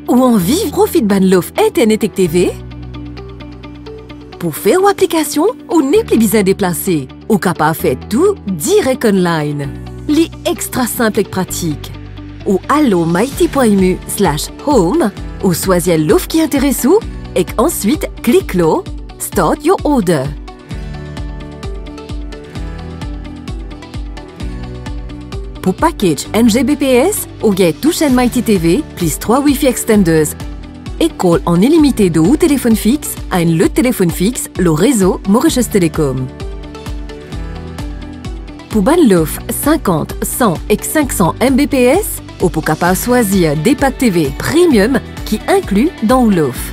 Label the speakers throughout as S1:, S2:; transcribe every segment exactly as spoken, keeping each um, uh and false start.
S1: ou en vive, profite ban l'offre Internet et T V. Pour faire une application, ou n'est plus besoin de déplacer. Ou capable de faire tout direct online. Li extra simple et pratique. Ou allo mighty point m u slash home ou choisir l'offre qui intéresse ou et ensuite clique là, start your order. Pour package N G B P S, ou get tout chaîne Mighty T V plus trois Wi-Fi extenders. Et call en illimité de ou téléphone fixe à un le téléphone fixe, le réseau Mauritius Telecom. Pour ban l'offre cinquante, cent et cinq cents Mbps, ou pour capable choisir des packs T V premium qui inclut dans l'offre.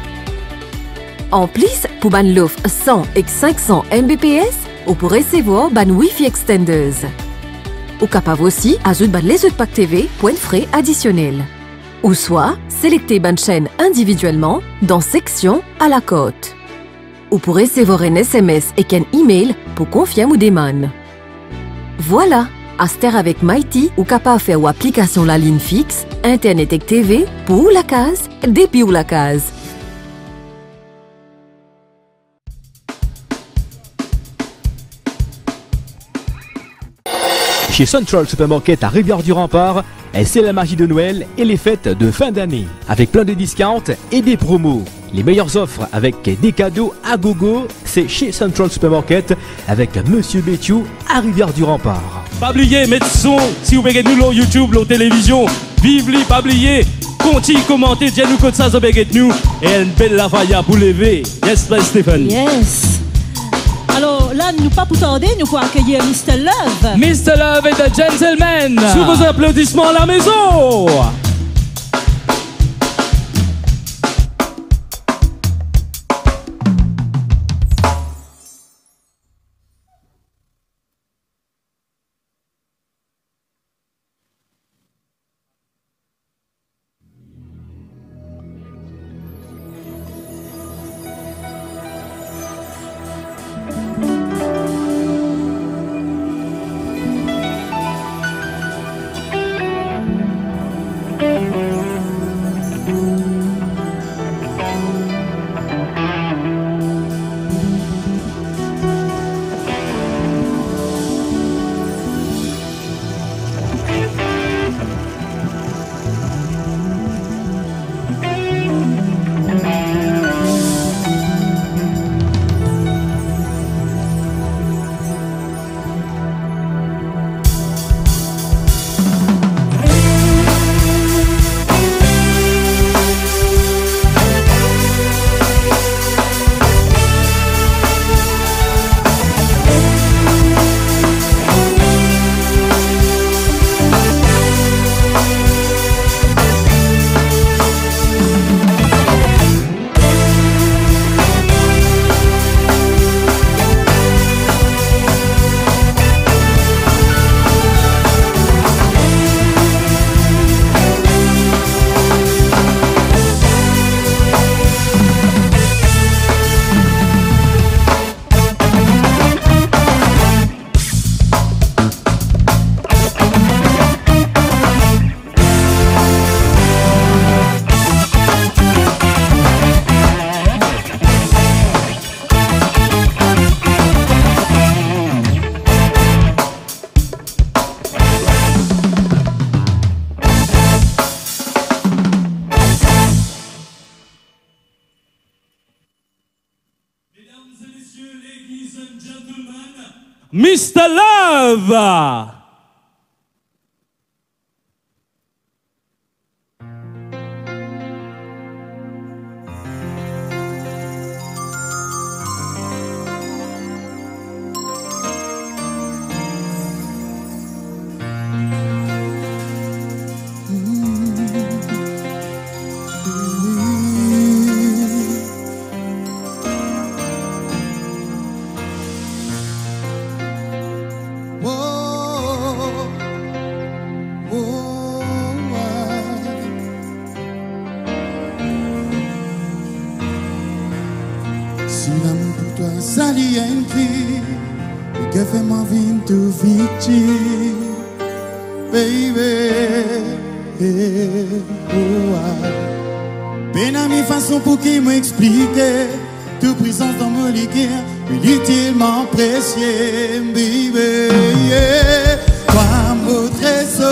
S1: En plus, pour ban l'offre cent et cinq cents Mbps, ou pour recevoir ban Wi-Fi extenders. Ou capable aussi ajouter ban les autres packs T V point de frais additionnels. Ou soit, sélectez ban chaîne individuellement dans section à la côte. Ou pour recevoir un S M S et un email pour confirmer ou demander. Voilà, Aster avec Mighty ou capable de faire une application la ligne fixe, Internet et T V pour la case, depuis ou la case.
S2: Chez Central Supermarket à Rivière-du-Rempart, c'est la magie de Noël et les fêtes de fin d'année. Avec plein de discounts et des promos. Les meilleures offres avec des cadeaux à gogo, c'est chez Central Supermarket avec Monsieur Bétiou à Rivière-du-Rempart.
S3: Pas oublier, mettre son, si vous voulez nous, YouTube, la télévision, vive li, pas oublier, continuez, commentez, dites nous comme ça, vous voulez nous, et une belle lafaya pour lever. Yes, please, Stéphane.
S4: Yes. Alors là, nous pas pour tarder, nous pouvons accueillir mister Love.
S3: mister Love et The Gentleman. Sous vos applaudissements à la maison. mister Love.
S5: Salienti, que fait ma vie to vite, baby. Ben à mi façon pour qui m'explique toute présence dans mon liquide, inutilement précieux, baby. Toi, mon trésor,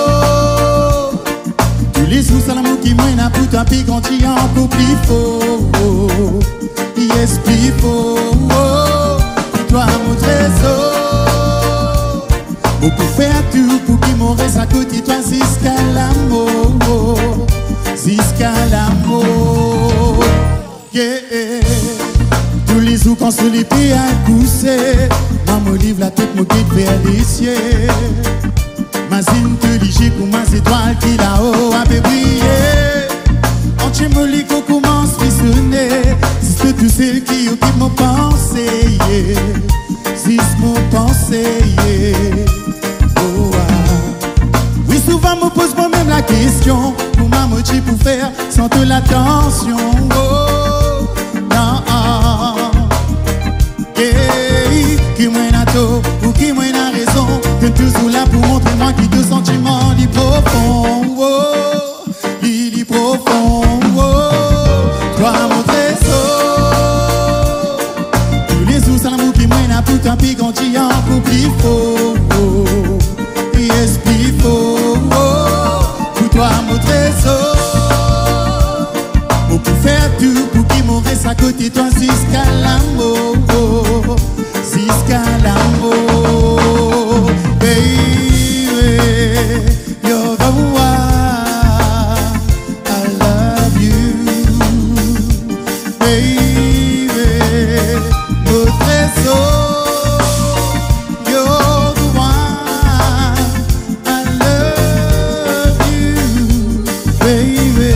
S5: tous les jours, c'est l'amour qui mène à tout un pic quand il y a encore plus faux. Yes, plus faux. Toi, mon trésor, beaucoup faire tout pour qu'il m'en reste à côté, toi, jusqu'à l'amour. Jusqu'à l'amour. Yeah. Tous les jours quand se les pieds à pousser, maman livre la tête, mon guide vers les cieux. Ma zine te lige pour ma étoile qui là-haut a briller. En chez mon lit qu'on commence à frissonner. C'est tout ceux qui occupent mon pensée. C'est mon pensée. Oh, ah. Oui, souvent me pose moi-même la question. Pour ma moitié pour faire sans toute l'attention. Oh, non. Yeah. Qui m'a nato ou qui m'a raison. T'es toujours là pour montrer moi qui te sentiments li profond. Oh, li, li profond. Oh, toi mon trésor. Tous les jours c'est l'amour qui m'a tout un pic quand il y a encore plus faux. Oh, yes, plus faux. Oh, pour toi mon trésor. Pour faire tout pour qu'il m'en reste à côté toi jusqu'à l'amour. Jusqu'à l'amour. Baby, you're the one. I love you. Baby, mon trésor. You're the one. I love you. Baby,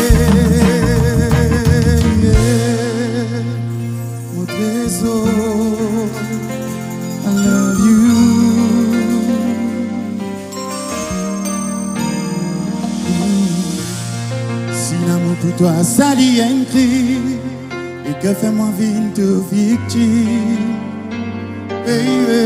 S5: yeah. Mon trésor. I love you. Si l'amour pour toi s'allie un cri et que fait-moi vivre de victime, baby,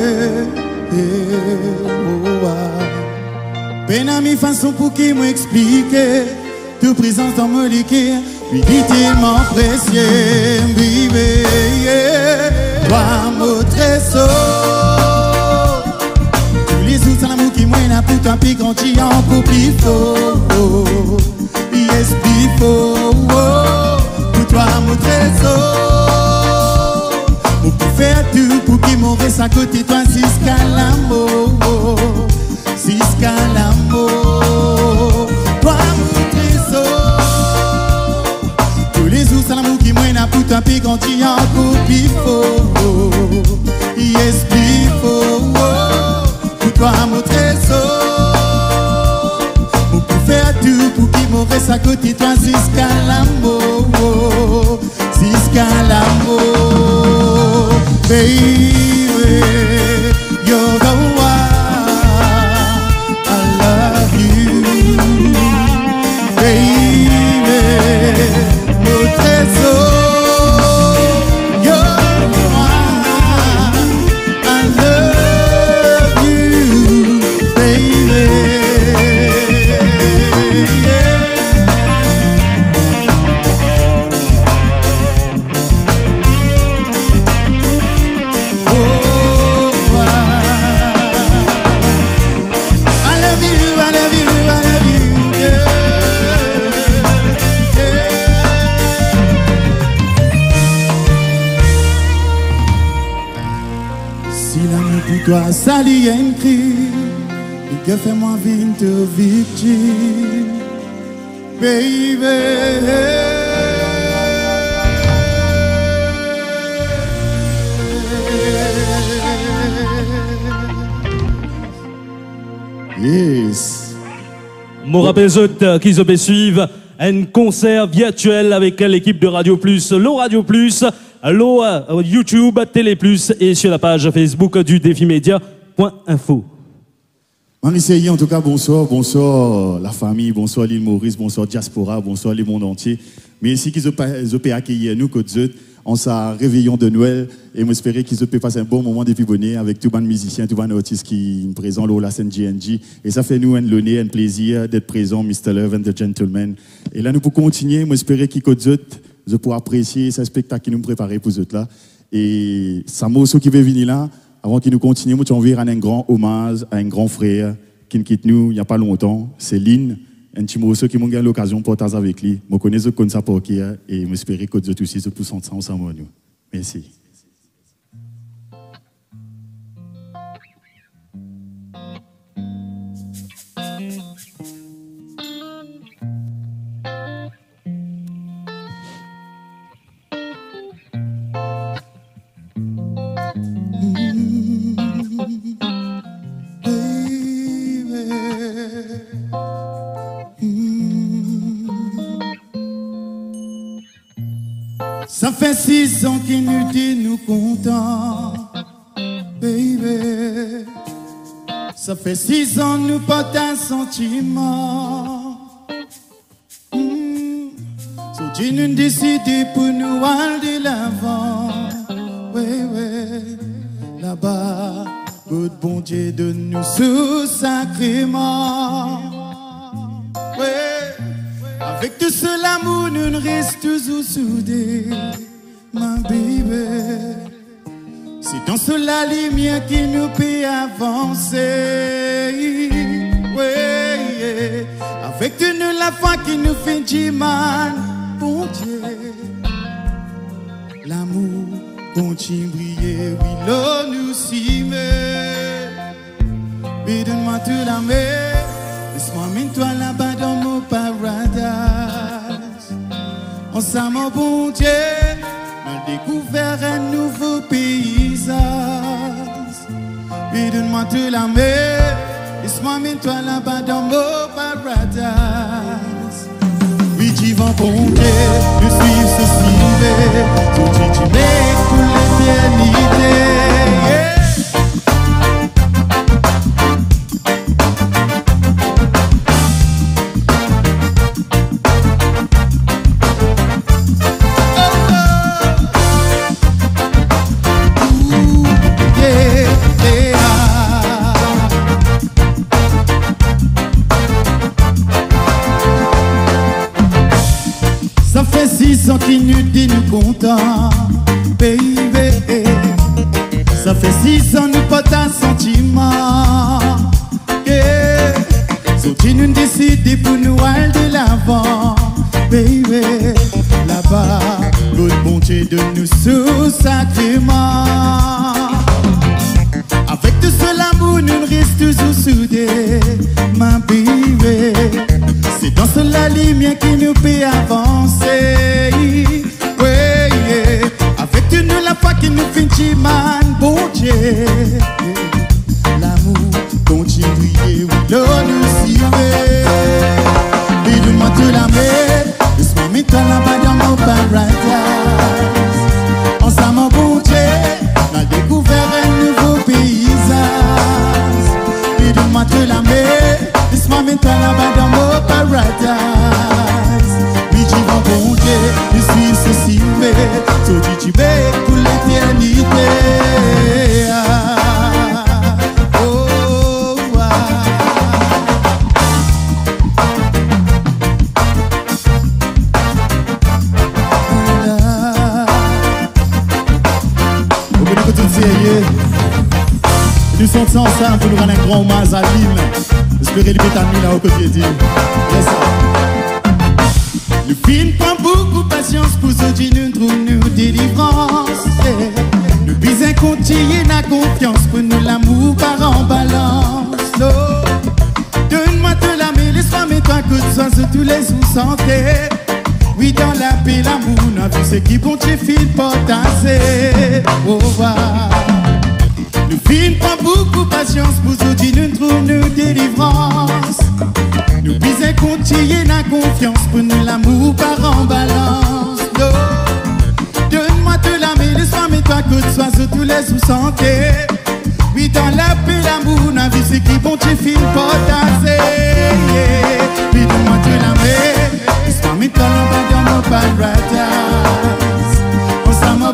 S5: oh, ah. Ben à mi façon pour qui m'explique toute présence dans mon liquide, lui dit tellement précieux, baby, yeah. Toi mon trésor, tous les jours c'est l'amour qui mène à tout un pic quand il y a encore plus faux. Yes, plus faux. Pour toi mon trésor, pour faire tout pour qu'il m'en reste à côté toi jusqu'à l'amour. Jusqu'à l'amour. Toi mon trésor, tous les jours c'est l'amour qui mène à tout un pic quand il y a encore plus faux. Yes, plus faux. Pour toi mon trésor, pour faire tout pour qu'il m'en reste à côté toi jusqu'à l'amour. Jusqu'à l'amour. Baby, you're the one. I love you. Baby, mon trésor. Toi salir un cri et que fait-moi vivre de victime, baby. Yes.
S3: Mon rappel autres qui se suivent un concert virtuel avec l'équipe de Radio Plus, l'O Radio Plus, l'O YouTube, Télé Plus et sur la page Facebook du défi média point info.
S5: Mamie en tout cas, bonsoir, bonsoir la famille, bonsoir l'île Maurice, bonsoir diaspora, bonsoir le monde entier. Merci qu'ils ont accueilli nous, côte on s'est réveillon de Noël et j'espère qu'ils peuvent passer un bon moment depuis bonnet avec tous les musiciens, tous les artistes qui sont présents là, la scène G N G. Et ça fait nous un l'honneur, un plaisir d'être présent, mister Love and the Gentleman. Et là, nous pouvons continuer, j'espère qu'ils je pourrai apprécier ce spectacle qui nous préparé pour eux là. Et Samoso qui veut venir là, avant qu'il nous continue, nous envoie un grand hommage à un grand frère qui nous quitte nous il n'y a pas longtemps, c'est Lynn. Un petit morceau qui m'a eu l'occasion de partager avec lui. Je connais ce qu'on pour qui et j'espère que vous aussi se poussent ensemble. Merci.
S6: Ça fait six ans qu'il nous dit nous contents, baby. Ça fait six ans nous porte un sentiment. Mm. So tu nous décides pour nous aller de l'avant. Oui, oui, là-bas, good bon Dieu de nous sous sacrément. Oui. Avec tout ce l'amour, nous ne restons toujours soudés, ma baby. C'est dans cela lumière qui nous peut avancer. Oui, yeah. Avec tout nous la foi qui nous fait du mal, bon Dieu. L'amour continue briller, oui, l'eau nous s'y met. Mais donne-moi tout la mer. Laisse-moi mettre toi là-bas dans mon paradis. On s'en mon bon Dieu, on a découvert un nouveau paysage. Et donne-moi tout la mer. Laisse-moi mettre toi là-bas dans mon paradis. Oui, tu vas bon Dieu, je suis ce civé. Tout tu tu mets pour l'éternité. Yeah. Six ans qui nous dit nous contents, baby. Ça fait six ans nous porte un sentiment. Yeah. So tu nous décides pour nous aller de l'avant, baby. Là-bas, l'autre bon Dieu de nous sous sacrément. Avec tout ce l'amour, nous restons toujours soudés, ma baby. C'est dans la lumière qui nous peut avancer. Oui, yeah. Avec tout nous la foi qui nous fait du mal, bon Dieu. L'amour continue briller, oui, l'eau nous s'y met. Et donne-moi tout la mer, laisse-moi mettre toi là-bas dans mon paradis. Ensemble, bon Dieu, on a découvert un nouveau paysage. Et donne-moi tout la mer, laisse-moi mettre toi là-bas dans mon paradise. Oui, tu vas bon Dieu, je suis ceci, mais toi tu tu mets pour l'éternité. Oh, ah. Au bout de tout sérieux, nous sommes ensemble pour nous rendre un grand hommage à l'hymne. Espérez les pétamis là au côté de yes. Le film prend beaucoup de patience pour ceux qui nous trouvent nous délivrance. Yeah. Nous bisons continuer la confiance pour nous l'amour par en balance. No. Donne-moi de la main, laisse-moi mettre un coup de soin sur tous les sous-santé. Oui, dans la paix, l'amour, on a vu ce qui bon Dieu file potasser. Oh, wow. Nous films prend beaucoup de patience pour ceux qui nous trouvent nous délivrance. Nous bisons continuer la confiance pour nous l'amour par en balance. No. Donne-moi de la main, laisse-moi mettre un coup de soin sur tous les sous-santé. Oui, dans la paix, l'amour, on a vu ce qui bon Dieu file potasser. Yeah. Oui, donne-moi de la main, laisse-moi mettre un coup dans mon paradise. On s'en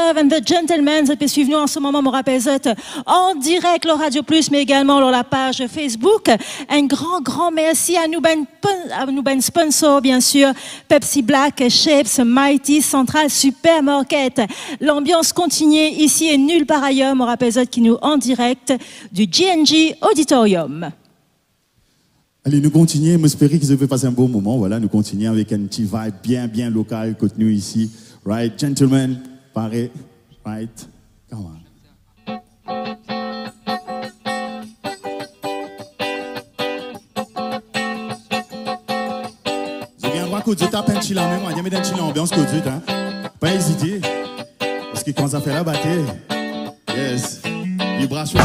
S4: Love and the Gentlemen. Et puis suivez-nous en ce moment, mon rappel en direct, le Radio Plus, mais également sur la page Facebook. Un grand, grand merci à nous, ben, à nous ben sponsors, bien sûr. Pepsi Black, Shapes, Mighty, Central, Supermarket. L'ambiance continue ici et nulle part ailleurs, mon rappel qui nous en direct du G N G Auditorium.
S5: Allez, nous continuons. J'espère qu'ils ont passer un bon moment. Voilà, nous continuons avec un petit vibe bien, bien local que nous ici. Right, gentlemen, pareil. Right, come on. Je viens voir que tu tapes un chill en même, il y a mis un chill en ambiance que tu hein. Pas hésiter. Parce que quand ça fait la bataille, yes, vibration.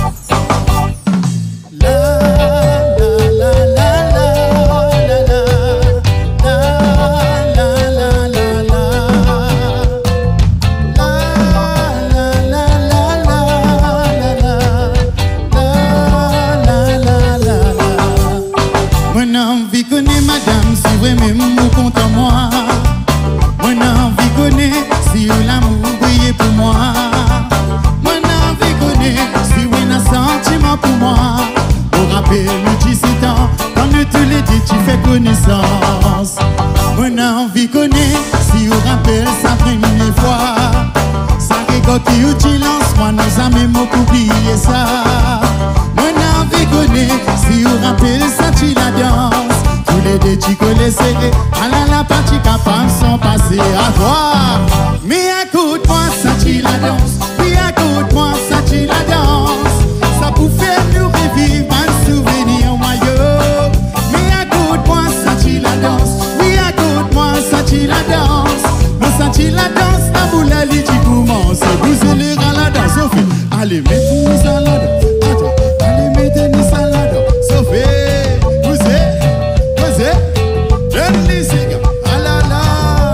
S6: Connaissance. Mon envie connaît, si vous rappelle sa première fois. Ça rigole qui utilise, moi nous a même oublié ça. Mon envie connaît, si vous rappelle ça, tu la danse. Tous les deux tu connais serré, à la la partie capable sont passés à voir. Mais écoute-moi, ça tu la danse. Oui, écoute-moi, ça tu la danse. Ça pour faire nous revivre un souvenir moyeu. Écoute-moi, ça tu la danse. Oui, écoute-moi, ça tu la danse. Mais ça tu la danse, la boule à l'île, tu commences. Vous allez à la danse, Sophie. Allez, mettez-nous ça là. Attends, allez, mettez-nous ça là. Sophie, vous êtes, vous êtes, donne-les ces gars. Ah là là.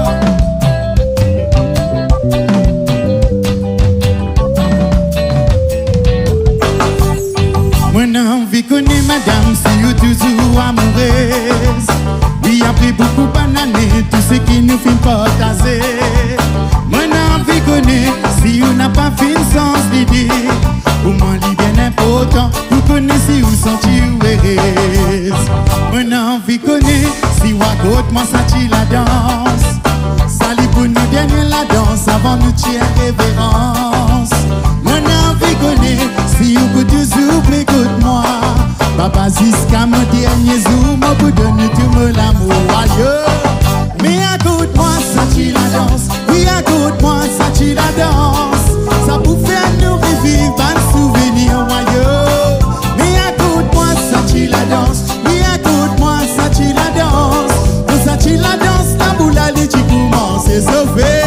S6: Mon envie connaît madame, si vous toujours amoureuse. Oui, après beaucoup d'années, tout ce qui nous fait partager. Mon envie connaît, si vous n'a pas fait sens d'idée. Pour moi, il bien important, vous connaissez où sentir heureuse. Mon envie connaît, si vous raconte moi ça tu la danse. Salut pour nous dernier la danse, avant nous tirer révérence. Mon envie connaît, si vous pouvez toujours écoute-moi. Papa jusqu'à mon dernier zoom, au bout de nous tout me l'amour aïeux. Mais écoute-moi, ça tu la danse. Oui, écoute-moi, ça tu la danse. Ça pour faire nous revivre un souvenir joyeux. Mais écoute-moi, ça tu la danse. Oui, écoute-moi, ça tu la danse. Oh, ça tu la danse, la boule à l'île, tu commences à sauver.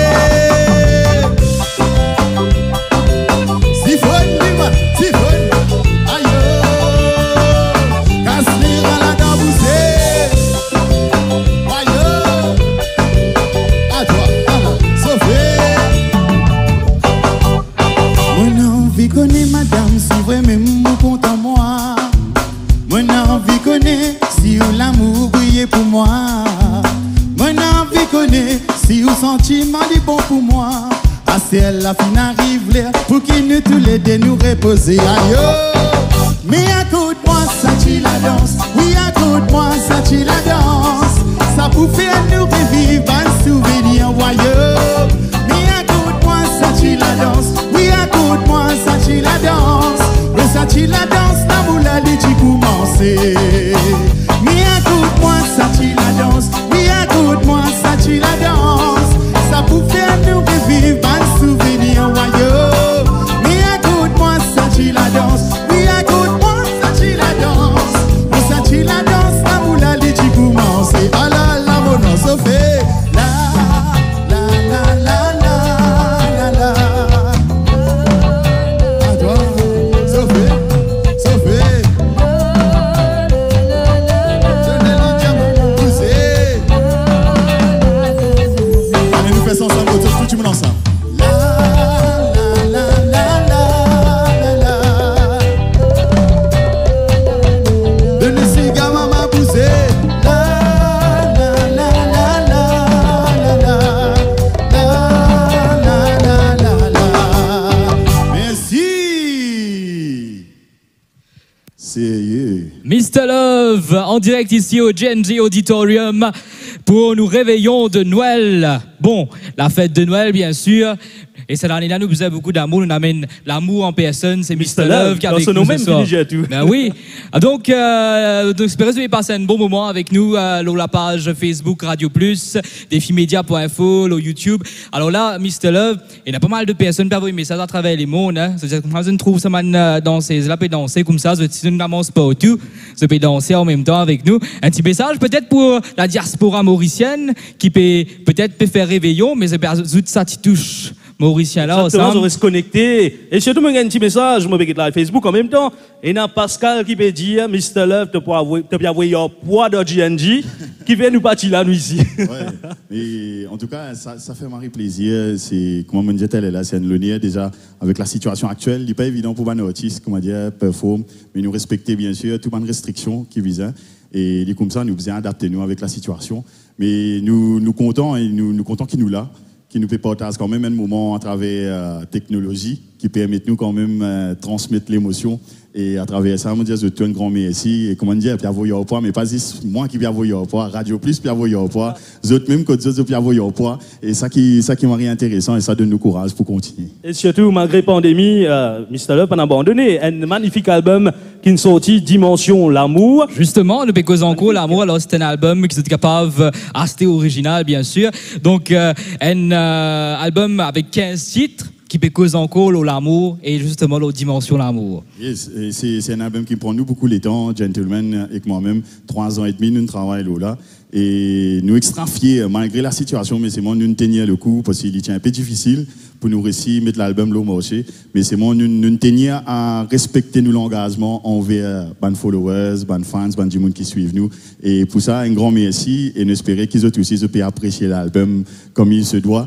S6: Si faut, dis-moi, si faut. Madame, si vraiment vous compte en moi. Mon envie connaît, si vous l'amour brille pour moi. Mon envie connaît, si vous sentiment est bon pour moi. À celle la fin arrive l'air, pour qu'il nous tous les deux nous reposer. Aïe. Mais écoute-moi, ça tu la danse. Oui, écoute-moi, ça tu la danse. Ça pour faire nous revivre un souvenir joyeux. Mais écoute-moi, ça tu la danse. Oui, écoute-moi, ça tu la danse. Mais ça tu la danse, la boule à l'île, tu commences. Mais écoute-moi, ça tu la danse. Oui, écoute-moi, ça tu la danse. Ça pour faire nous revivre un souvenir joyeux. Mais écoute-moi, ça tu la danse. Oui, écoute-moi, ça tu la danse. Mais ça tu la danse, la boule à l'île, tu commences. Ah là là, mon nom, ça fait là.
S5: C'est
S7: mister Love, en direct ici au G N G Auditorium pour nous réveillons de Noël. Bon, la fête de Noël, bien sûr. Et cette année-là, nous faisons beaucoup d'amour. Nous amène l'amour en personne. C'est mister Love qui est avec nous ce soir. Ben oui. Donc, euh, donc j'espère que vous avez passé un bon moment avec nous euh, sur la page Facebook Radio Plus, défimédia point info, sur YouTube. Alors là, mister Love, il y a pas mal de personnes qui envoient des messages à travers les mondes. Hein. C'est-à-dire que quand on trouve ça man danser, là peut danser comme ça, c'est une amance pas tout. Ça peut danser en même temps avec nous. Un petit message peut-être pour la diaspora mauricienne qui peut peut-être peut faire réveillon, mais c'est pas ça qui touche. Mauricien là,
S3: ensemble. On va se connecter. Et surtout, moi, j'ai un petit message, moi, avec la Facebook en même temps. Et il y a Pascal qui peut dire, mister Love, tu peux bien envoyer un poids de G N G qui vient nous partir là, nous, ici.
S5: Ouais. Et en tout cas, ça, ça fait marrer plaisir. C'est, comment on dit, elle est là, c'est une lonière déjà, avec la situation actuelle. Il n'est pas évident pour un artiste, comment dire, performer, mais nous respecter, bien sûr, toutes les restrictions qui visent. Et comme ça, nous faisons adapter nous avec la situation. Mais nous, nous comptons, et nous, nous comptons qu'il nous l'a. Qui nous peut partager quand même un moment à travers la euh, technologie, qui permet nous quand même euh, transmettre l'émotion. Et à travers ça, on dit, je te un grand merci. Et comment dire, puis envoyer au point, mais pas juste moi qui vais envoyer au point, Radio Plus, puis envoyer au point, les autres même que les autres, puis envoyer au point. Et ça qui, ça qui m'a rien intéressant, et ça donne nous courage pour continuer.
S3: Et surtout, malgré la pandémie, euh, mister Love n'a abandonné un magnifique album qui est sorti, Dimension l'amour.
S7: Justement, le Pécos en cours, l'amour, alors c'est un album qui est capable assez original, bien sûr. Donc, euh, un euh, album avec quinze titres. Qui peut causer encore l'amour et justement la dimension l'amour.
S5: Yes, c'est un album qui prend nous beaucoup de temps, Gentleman et moi-même, trois ans et demi, nous travaillons là. Et nous extra fiers, malgré la situation, mais c'est moi, nous tenir le coup, parce qu'il est un peu difficile pour nous réussir, mettre l'album au marché. Mais c'est moi, nous, nous tenir à respecter nous l'engagement envers les followers, les fans, les gens qui suivent nous. Et pour ça, un grand merci et nous espérons qu'ils ont aussi pu apprécier l'album comme il se doit.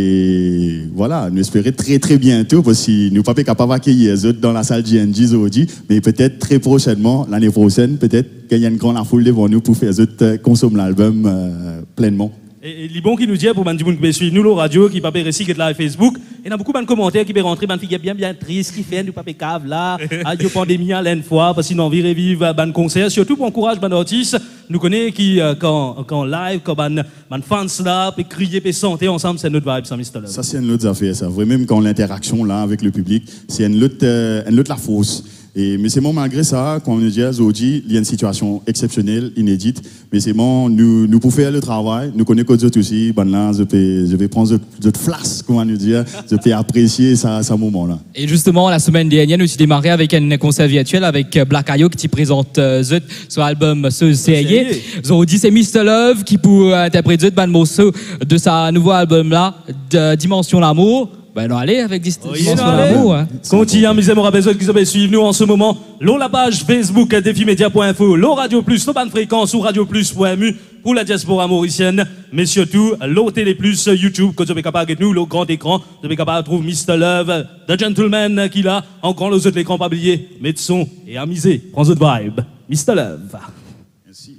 S5: Et voilà, nous espérons très très bientôt, parce que nous ne sommes pas capables d'accueillir les autres dans la salle G N G aujourd'hui, mais peut-être très prochainement, l'année prochaine, peut-être qu'il y a une grande foule devant nous pour faire les autres consommer l'album euh, pleinement.
S3: Et, et les bons qui nous disent pour les gens qui suivent nous, la radio, qui ne peut pas réussir, qui est là sur Facebook, il y a beaucoup de commentaires qui peuvent rentrer, des filles bien bien tristes, qui fait, nous pas cave là, à la pandémie à l'une fois, parce qu'ils n'ont envie de revivre un concert. Surtout pour encourager les artistes, nous connaissons qui, euh, quand, quand live, quand les fans là, peuvent crier, peuvent chanter ensemble, c'est notre vibe, ça, mister Love.
S5: Ça, c'est une autre affaire, ça. Vraiment, même quand l'interaction là avec le public, c'est une autre, euh, une autre la fausse. Et, mais c'est bon, malgré ça, quand on dit à Zodi, il y a une situation exceptionnelle, inédite, mais c'est bon, nous, nous pouvons faire le travail, nous connaissons d'autres aussi, ben là, je, peux, je vais prendre d'autres flasques, comment nous dire, je peux apprécier ça, ce moment-là.
S7: Et justement, la semaine dernière, nous avons démarré avec un concert virtuel avec Black Ayo qui présente euh, Zut, son album Ce Série. Zodi, c'est mister Love qui pour interpréter Zut, ben morceau de sa nouveau album-là, de Dimension l'amour. Ben non, allez avec Dimension l'amour. Hein.
S3: Continuez, mes amours, besoin qu'ils ont suivre nous en ce moment. L'on la page Facebook défimédia point info, l'on Radio Plus, l'on bonne fréquence ou radio plus point m u pour la diaspora mauricienne, mais surtout l'on Télé Plus YouTube, que vous êtes capable de nous, le grand écran, vous êtes capable de trouver mister Love, The Gentleman qui l'a, encore les autres l'écran pas oublié, mettez son et amusez, prends votre vibe, mister Love.
S5: Merci.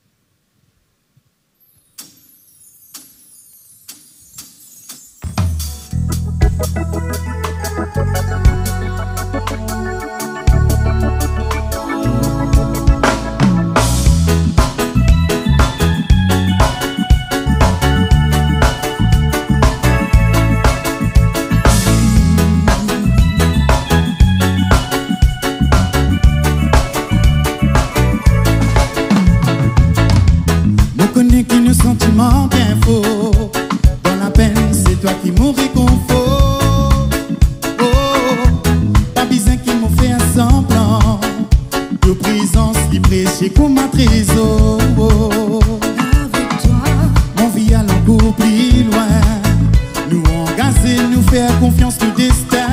S6: Sentiments bien faux, dans la peine c'est toi qui m'en réconfort. Oh, pas besoin qui m'ont fait un semblant de présence libre chez comme un trésor. Avec toi, mon vie allant beaucoup plus loin, nous engager, nous faire confiance au destin.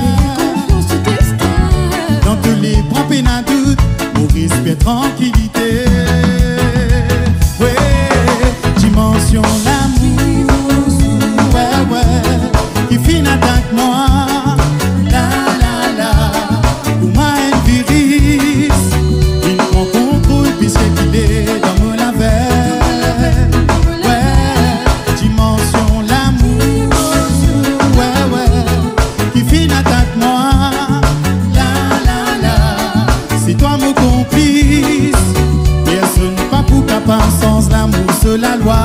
S6: Dans tous les points peine à doute, mon respect, tranquillité. Dimension l'amour, ouais, ouais, qui finit avec moi, la, la, la, pour moi, un virus, il prend contrôle puisqu'il est dans mon avenir.
S5: sur la loi.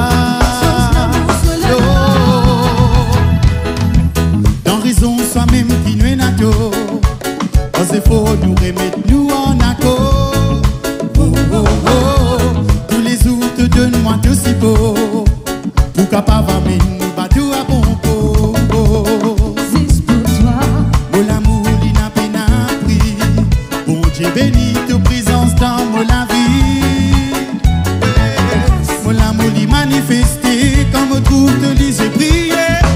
S5: Dans raison, soi-même qui nous est nato. C'est faux, nous remettre nous en accord. Oh, oh, oh. Tous les autres donne-moi tout si beau. Pour capable amener nous bateau à bon pot.
S8: C'est pour toi.
S5: Mon amour, il n'a pas appris. Bon Dieu béni, ta présence dans mon la vie. Mon amour, il manifesté comme trouve te lise prier.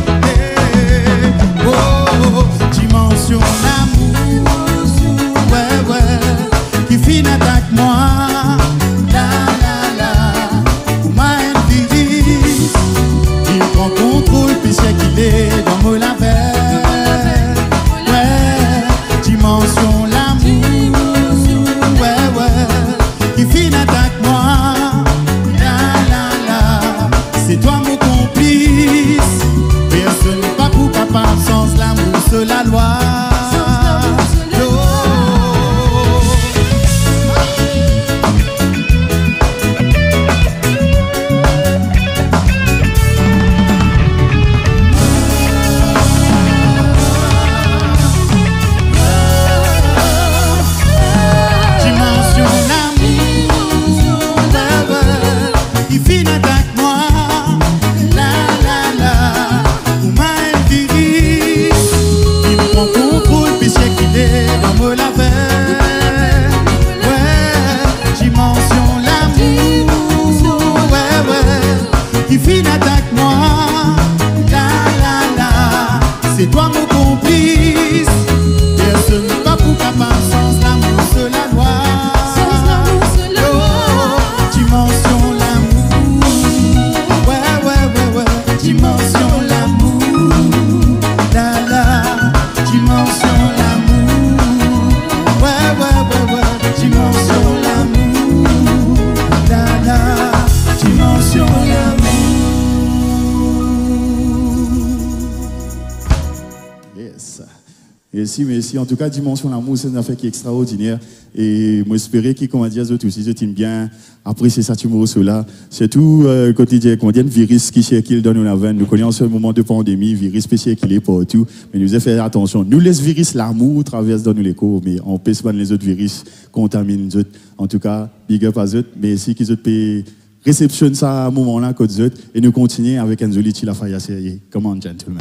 S5: Oh, oh, oh. Dimension l'amour. Ouais, ouais, qui finit avec moi. La, la, la, pour ma envie. Il prend contrôle, puis c'est qu'il est dans mon laveur. Ouais, dimension l'amour. Ouais, ouais, qui finit avec moi. La, la, la, c'est toi mon complice. Personne n'est pas pour papa sans l'amour, c'est la loi. C'est toi mon complice. Personne n'est pas pour capable sans l'amour, c'est la loi. Oh, dimension l'amour. Ouais, ouais, ouais, ouais. Dimension l'amour. La, la. Dimension l'amour. Ouais, ouais, ouais, ouais. Dimension l'amour. La, la. Dimension l'amour. Merci, merci. En tout cas, Dimension l'amour, c'est une affaire qui est extraordinaire. Et moi, j'espère que, comment dire, autres aussi, je t'aime bien apprécier ça, tu me là. Surtout, euh, quand il dit, comment dire, virus qui circule dans nos veines. Nous connaissons ce moment de pandémie, virus spécial qui est partout. Mais nous devons faire attention. Nous, les virus, l'amour traverse dans nos échos, mais on peut pas les autres virus contaminent les autres. En tout cas, big up à eux. Mais si qu'ils autres réceptionnent ça à un moment-là, qu'aux autres, et nous continuons avec un joli la faille série. Come on, gentlemen.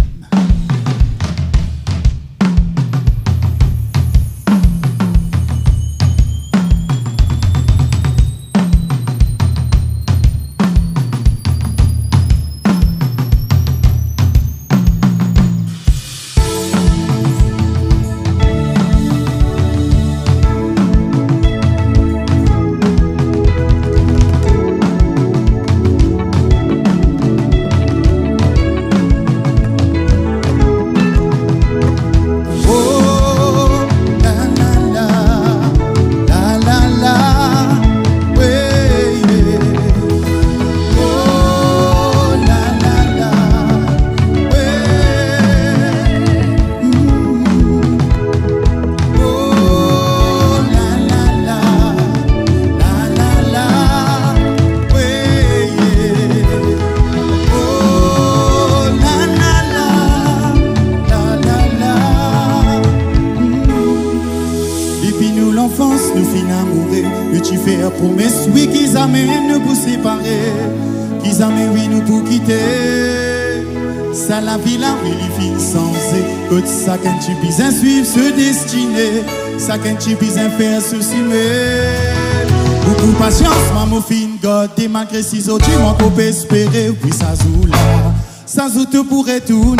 S5: Promesse, oui, qu'ils amènent nous pour séparer, qu'ils amènent, oui, nous pour quitter. Ça, la vie, la vie, les filles sensées. Que ça, quand tu bisins suivre ce destiné, ça, quand tu bisins faire ceci, mais beaucoup de patience, maman, fine, God, et malgré six autres, tu m'en peux espérer, oui, ça joue là, ça joue tout pourrait tourner.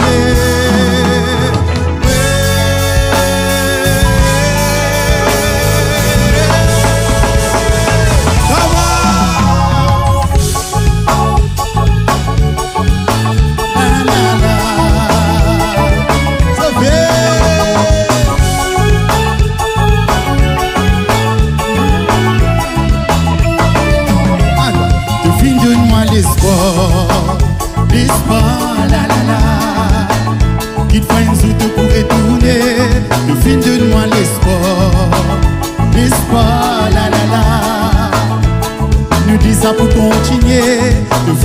S5: L'espoir, l'espoir, la la la, qu'il faut une zoute pour retourner, le film de moi l'espoir, l'espoir, la la la, nous dit ça pour continuer, le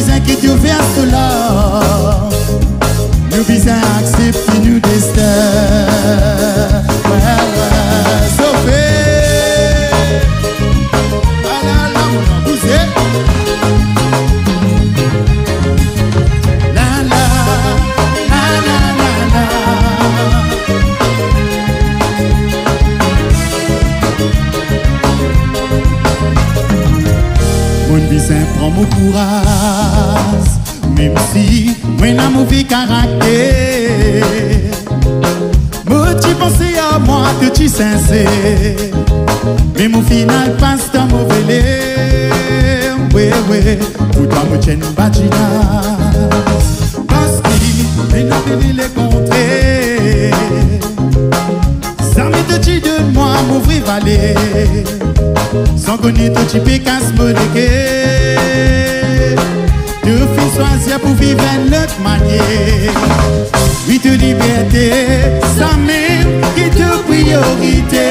S5: besoin que tu verses là. Nous besoin accepter nos destins. Ouais, ouais, Sophie. Ah là là, mon bousé. La la, la la la la. Mon besoin prend mon courage. Même si moi n'a mauvais caractère, moi tu pensais à moi de tu sincère, mais mon final passe dans mauvais lait. Ouais ouais, pour toi moi tiens une bâtina, parce qu'il n'a pas les contrer. Ça me te dit de moi mauvais valet, sans connaître tu peux casse monéquer. Deux filles choisir pour vivre d'une autre manière. Oui, de liberté, ça même qui te priorité.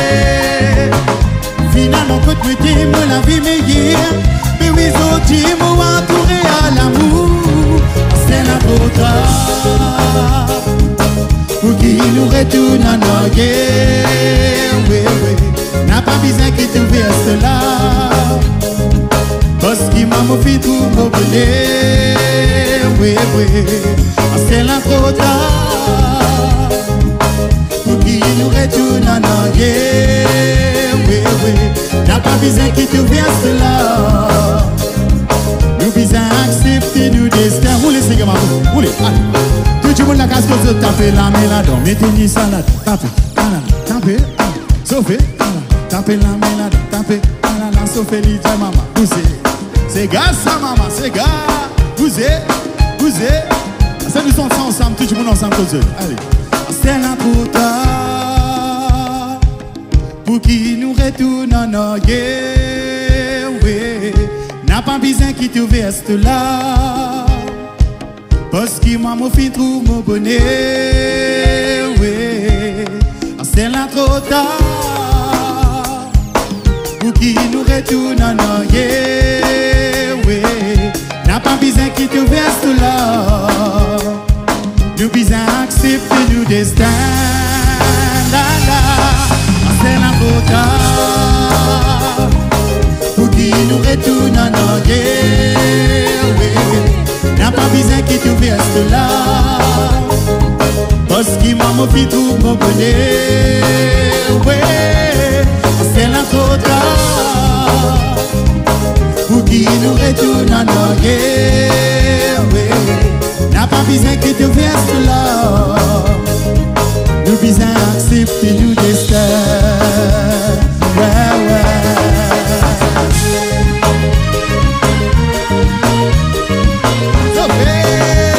S5: Finalement, quand tu dis, moi la vie meilleure. Mais oui, aujourd'hui, moi entouré à l'amour. C'est la beauté. Pour qui nous retourne en arrière. Oui, oui, n'a pas besoin que tu verses là. Parce qu'il m'a fait tout mon bonheur. Oui, oui, c'est la trop tard. Pour qu'il nous retourne en arrière. Oui, oui, n'a pas besoin qu'il te verse là. Nous besoin accepter nos destins. Roulez, c'est gamin, roulez, allez. Tout le monde la casse que vous tapez la mélade. Mettez-y salade, tapez, tapez, Sophie, tapez la mélade, tapez, Sophie, dit maman, poussez. C'est gars ça maman, c'est gars. Bousez, bousez. Ça nous sommes ensemble, tout le monde ensemble comme ça. Allez. C'est la trop tard pour qui nous retourne en arrière. Oui, n'a pas besoin qu'il te verse là. Parce qu'il m'a fait tout mon bonheur. Oui, c'est la trop tard pour qui nous retourne en arrière. N'a pas besoin qu'il te verse là. Nous besoin accepter nos destins. La la, c'est la faute. Pour qui nous retourne en arrière. N'a pas besoin qu'il te verse là. Parce qu'il m'a fait tout mon bonheur. C'est la faute. Pour qui nous retourne en arrière. N'a pas besoin que te verse là. Nous besoin accepter nos destins. Ouais, ouais. Sophie.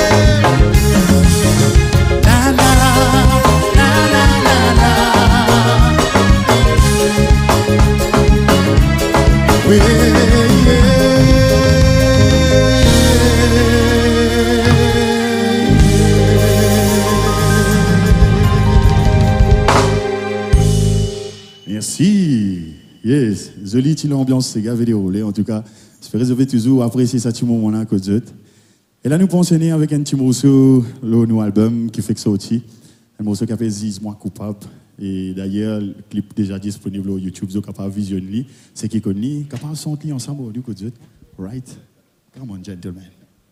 S5: La la, la la la la. Oui.
S6: Merci. Yes. Jolie petite ambiance, ces gars, déroulé. En tout cas, j'espère que vous avez toujours apprécié ce petit moment-là à côté de. Et là, nous pensionnons avec un petit morceau, le nouveau album qui fait que sorti. Un morceau qui a fait dix mois coupable. Et d'ailleurs, le clip déjà disponible sur YouTube, vous êtes capable de visionner. C'est qui connaît, capable de sentir ensemble du côté de. Right? Come on, gentlemen.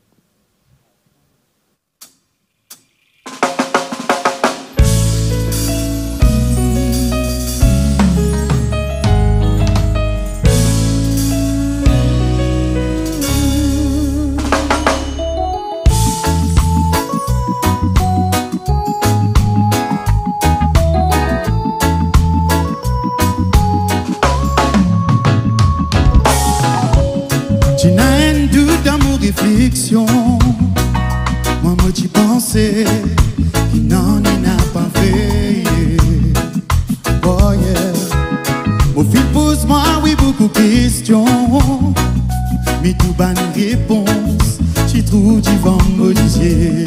S5: Réflexion, moi me j'y pensais, qui n'en n'a pas fait. Oh yeah, mon fil pose-moi oui beaucoup de questions, mais tout bonne réponse, j'y trouve du vendredi.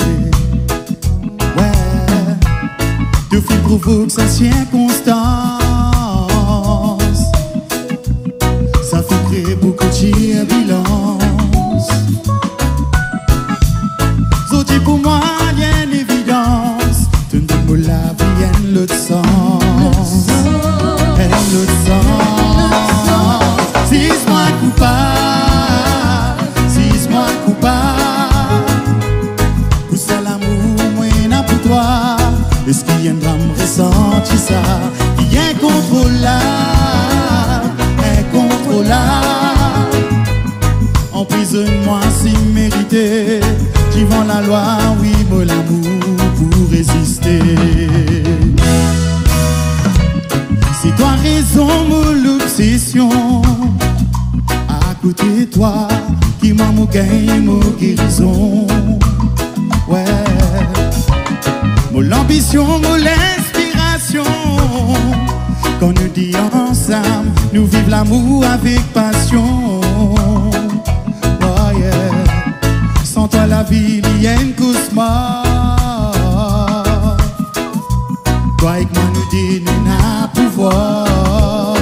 S5: Ouais, tout fil provoque sa circonstance, ça fait créer beaucoup de turbulence.
S6: ressenti ça, incontrôlable, incontrôlable. Emprisonne-moi si mérité, vivant la loi, oui, mon l'amour pour résister. C'est toi raison, mon obsession, à côté de toi, qui m'a mon gain, mon guérison. Ouais, mon ambition, mon l'inspiration. Quand nous dit ensemble, nous vivons l'amour avec passion. Oh yeah, sans toi la vie, il y a une cauchemar. Toi et moi nous dit nous n'a pouvoir.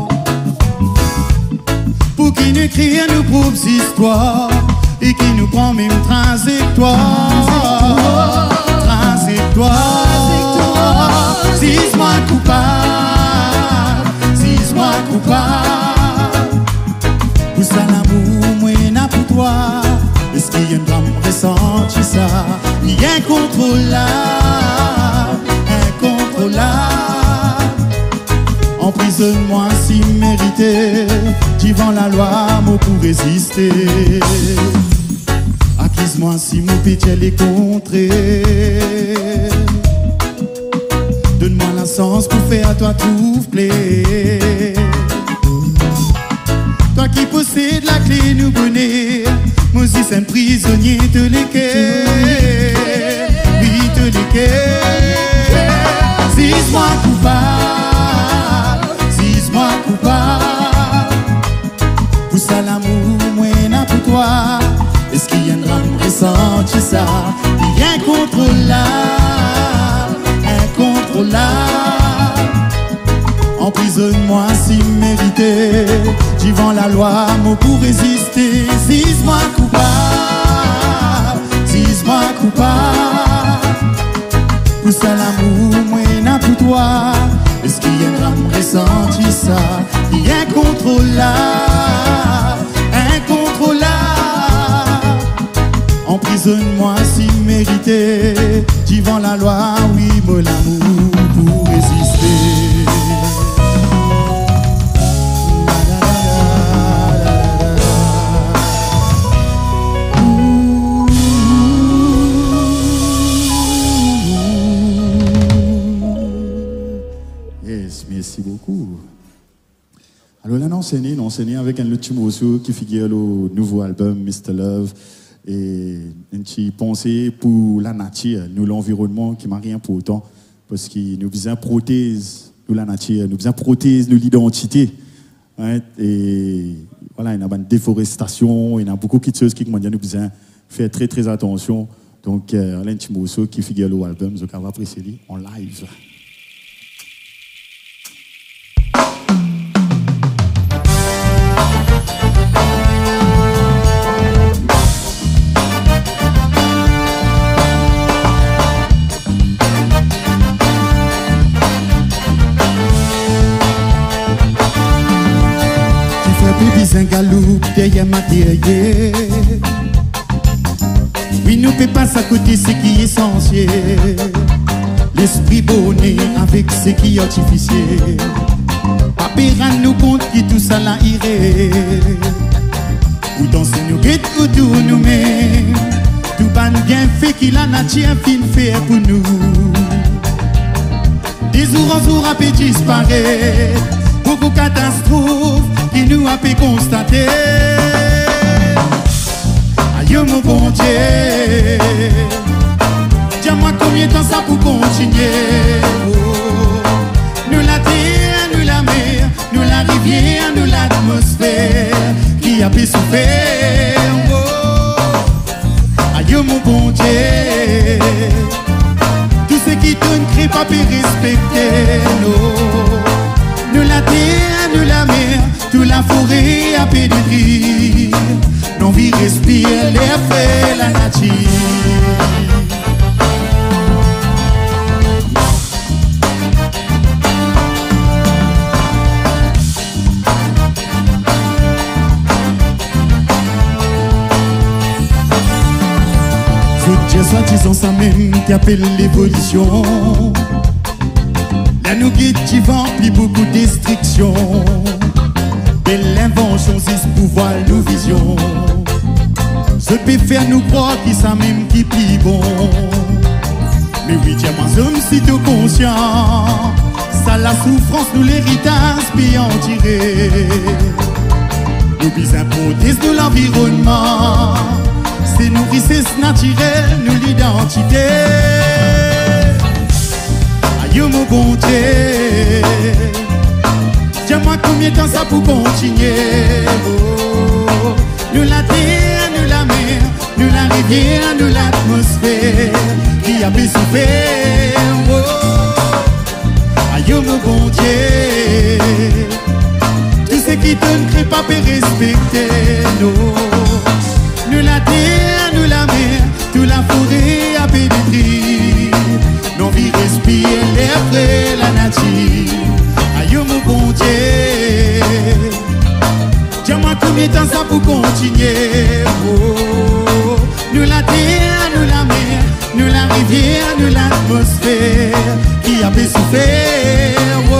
S6: Pour qui nous crée nos propres histoires et qui nous prend même trajectoire. Trajectoire. Dis-moi coupable, dis-moi coupable. Pour ça l'amour, moi n'a pour toi. Est-ce qu'il y a un drame ressenti ça? Il est incontrôlable, incontrôlable. Emprisonne-moi si mérité, vivant la loi, moi pour résister. Accuse-moi si mon pétiel est contré. Donne-moi la sens pour faire à toi tout plaît. Toi qui possèdes la clé nous connais. Moi aussi c'est un prisonnier de l'équerre. Oui de l'équerre. Dis-moi coupable, dis-moi coupable. Pour ça l'amour moi n'a pour toi. Est-ce qu'il y a un drame ressenti ça? Il est incontrôlable, incontrôlable. Emprisonne-moi si mérité, vivant la loi, moi pour résister. Dis-moi coupable, dis-moi coupable. Pour ça l'amour, moi n'a pour toi. Est-ce qu'il y a un drame ressenti ça? Il est incontrôlable, incontrôlable. Emprisonne-moi si mérité, vivant la loi, oui, moi l'amour pour résister.
S5: Yes, merci beaucoup. Alors là, on enseigné, on enseigné avec un petit morceau qui figure le nouveau album mister Love. Et une petite pensée pour la nature, nous l'environnement qui m'a rien pour autant, parce que nous besoin prothèse, nous la nature, nous besoin prothèse, nous l'identité. Hein? Et voilà, il y a une déforestation, il y a beaucoup de choses qui nous besoin faire très très attention. Donc, euh, un petit morceau qui figure dans l'album, donc on va apprécier en live.
S6: Un galop derrière ma derrière. Oui, nous peut pas s'accoter ce qui est essentiel. L'esprit bonnet avec ce qui est artificiel. Pas nous compte qui tout ça là irait. Ou danser nous guettes autour nous-mêmes. Tout ban bien fait qui la nature fin fait pour nous. Des jours en jours à peut disparaître. Beaucoup de catastrophes qui nous a pu constater. Aïe mon bon Dieu, dis-moi combien de temps ça pour continuer. Oh. Nous la terre, nous la mer, nous la rivière, nous l'atmosphère qui a pu souffrir. Oh. Aïe mon bon Dieu, tout ce qui donne crée pas peut respecter. Nous la terre, nous la mer, toute la forêt a pénétré. Non, vie respire l'air frais, la nature. Faut dire soi-disant ça même qui appelle l'évolution.
S5: Là nous guide qui remplit beaucoup de restrictions. Belle invention, c'est ce pouvoir, nous vision. Ce peut faire nous croire qu'il ça même qui plie bon. Mais oui, tiens, moi, sommes si tout conscient. Ça, la souffrance, nous l'héritage, puis en tirer. Nous bisons prothèse de l'environnement. C'est nous richesse naturelle, nous l'identité. Aïe, mon bon Dieu. Dis-moi combien de temps ça pour continuer. Oh, nous la terre, nous la mer, nous la rivière, nous l'atmosphère qui a pu souffrir. Oh, aïe, mon bon Dieu. Tout ce qui te ne crée pas peut respecter. Nous, nous la terre, nous la mer, toute la forêt a pu détruire. Nos vies respirent l'air frais, la nature. Aïe, mon bon Dieu. Dis-moi combien de temps ça pour continuer. Oh, nous la terre, nous la mer, nous la rivière, nous l'atmosphère qui a pu souffrir.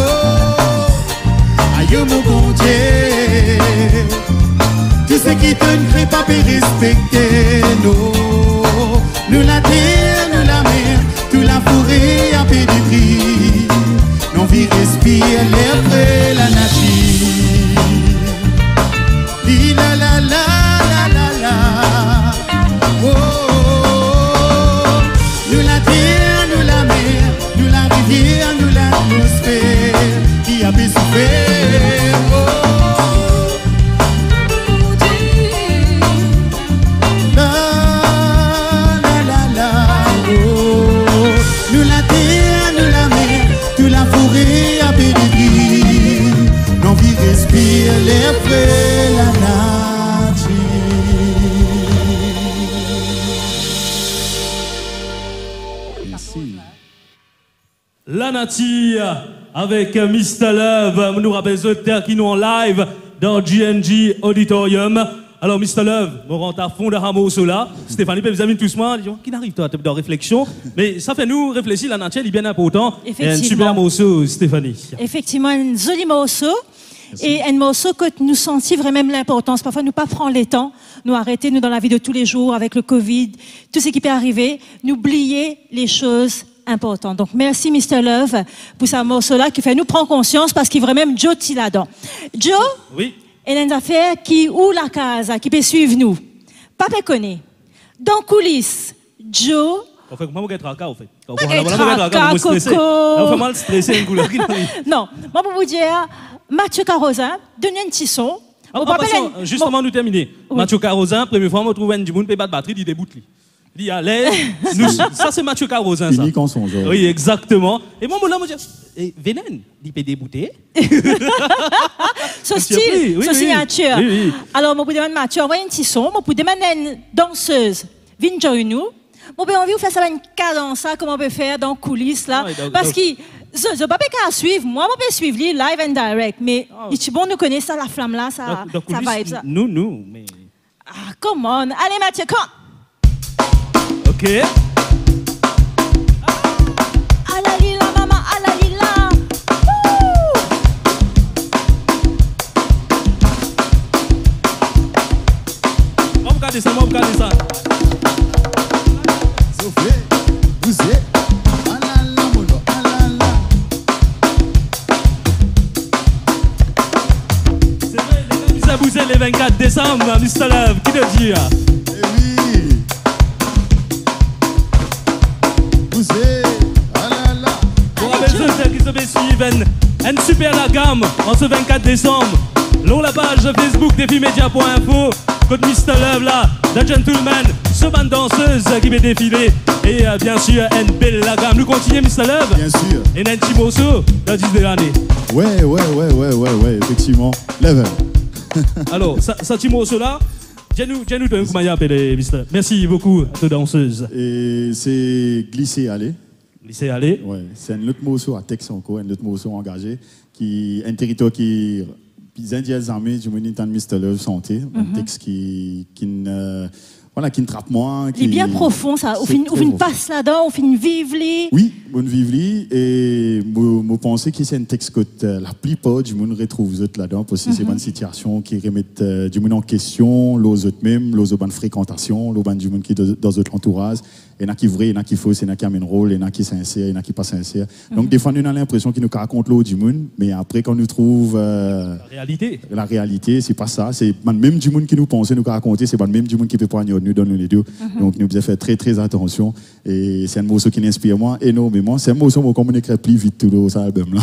S5: Oh, aïe, mon bon Dieu. Tout ce qui te ne crée pas peut respecter. Nous, nous la terre, nous la mer, toute la forêt a pu détruire. Nos vies respirent l'air frais, la nature. Di la la la la la la. Oh, oh, oh. Nous la terre, nous la mer, nous la rivière, nous l'atmosphère qui a pu souffrir. Oh, la la la la. Oh, nous la terre, nous la mer, toute la forêt a pu détruire. Nos vies respirent l'air frais, la nature. Merci.
S3: La nature avec mister Love. Nous rappelle ce terre qui nous en live dans G N G Auditorium. Alors, mister Love, on rentre à fond de Hameau là. Stéphanie, vous avez tous moi, qui n'arrive pas à réflexion. Mais ça fait nous réfléchir, la nature est bien important. Et un super morceau, Stéphanie.
S4: Effectivement, un joli morceau. Merci. Et un morceau que nous sentions vraiment l'importance. Parfois, nous pas prendre les temps, nous arrêter, nous dans la vie de tous les jours, avec le Covid, tout ce qui peut arriver, nous oublier les choses importantes. Donc, merci mister Love pour ce morceau-là qui fait nous prendre conscience parce qu'il est vraiment Joe là-dedans. Joe?
S3: Oui.
S4: Et une affaire qui ou la casa, qui peut suivre nous. Papa connaît. Dans coulisses, Joe.
S3: On fait comment on être en fait.
S4: On fait
S3: mal stressé une couleur.
S4: Non, moi pour vous dire, Mathieu Carozin, donnez un petit son.
S3: Juste avant de terminer, Mathieu Carozin, première fois, on trouve un du monde qui bat batterie, il déboute. Il dit, allez, ça c'est Mathieu Carozin.
S5: Unique en son genre.
S3: Oui, exactement. Et moi, là, je dis, Vénen, il peut débouter.
S4: Son style, son signature. Oui, oui. Alors, moi, pour demander Mathieu, envoyez un petit son. Moi, pour demander une danseuse, viens joindre nous. Moi, j'ai envie de faire ça une cadence, comment on peut faire dans les coulisses, là. Ah, donc, parce donc... que je ne peux pas suivre. Moi, je peux suivre lui live and direct. Mais oh. Il est bon, nous connaissons ça, la flamme là, ça, donc, ça vibe. Ça.
S3: Nous, nous. Mais...
S4: Ah, come on. Allez, Mathieu, come on.
S3: Ok.
S4: Alalila, maman, alalila.
S3: On va regarder ça, on va regarder ça.
S5: Sophie, vous êtes. Alala, mono, alala.
S3: C'est vrai, les gars, vous êtes les vingt-quatre décembre, mister Love, qui te dit? Une super la gamme en ce vingt-quatre décembre. L'on la page Facebook défimédia point info. Code mister Love là, The Gentleman, ce bande danseuse qui va défiler. Et euh, bien sûr, une belle la gamme. Nous continuons mister Love.
S5: Bien sûr.
S3: Et un petit morceau dans dix de l'année.
S5: Ouais, ouais, ouais, ouais, ouais, ouais, effectivement. Level.
S3: Alors, ça, ça petit morceau là. Dis-nous, dis-nous, comment appelé, mister. Merci beaucoup à toute danseuse.
S5: Et c'est Glisser Aller.
S3: Glisser Aller.
S5: Ouais, c'est un autre morceau à texte encore, un autre morceau engagé, qui un territoire qui les Indiens armés du Monitan mister Love Santé, un texte qui qui ne voilà, qui me trappe moi.
S4: Il est bien profond, ça. On finit une passe là-dedans, on finit vivre.
S5: Oui, bonne vivre. Et je pense que c'est un texte que la plupart du monde retrouve là-dedans, parce que mm-hmm. c'est une situation qui remet euh, du monde en question, les autres même, les autres fréquentation, les autres du monde qui est dans notre entourage. Il y en a qui vrai, il y en a qui faux, il y en a qui amènent rôle, il y en a qui sincère, il y en a qui pas sincère. Mm-hmm. Donc des fois, nous avons l'impression qu'ils nous racontent l'eau du monde, mais après, quand nous trouvons euh,
S3: la réalité,
S5: la réalité, c'est pas ça. C'est même du monde qui nous pense, nous raconter, c'est pas même du monde qui peut prendre nous donne les deux. Mm-hmm. Donc nous devons faire très très attention. Et c'est un morceau qui m'inspire moi énormément. C'est un morceau qu'on communiquerait plus vite tout dans cet album là.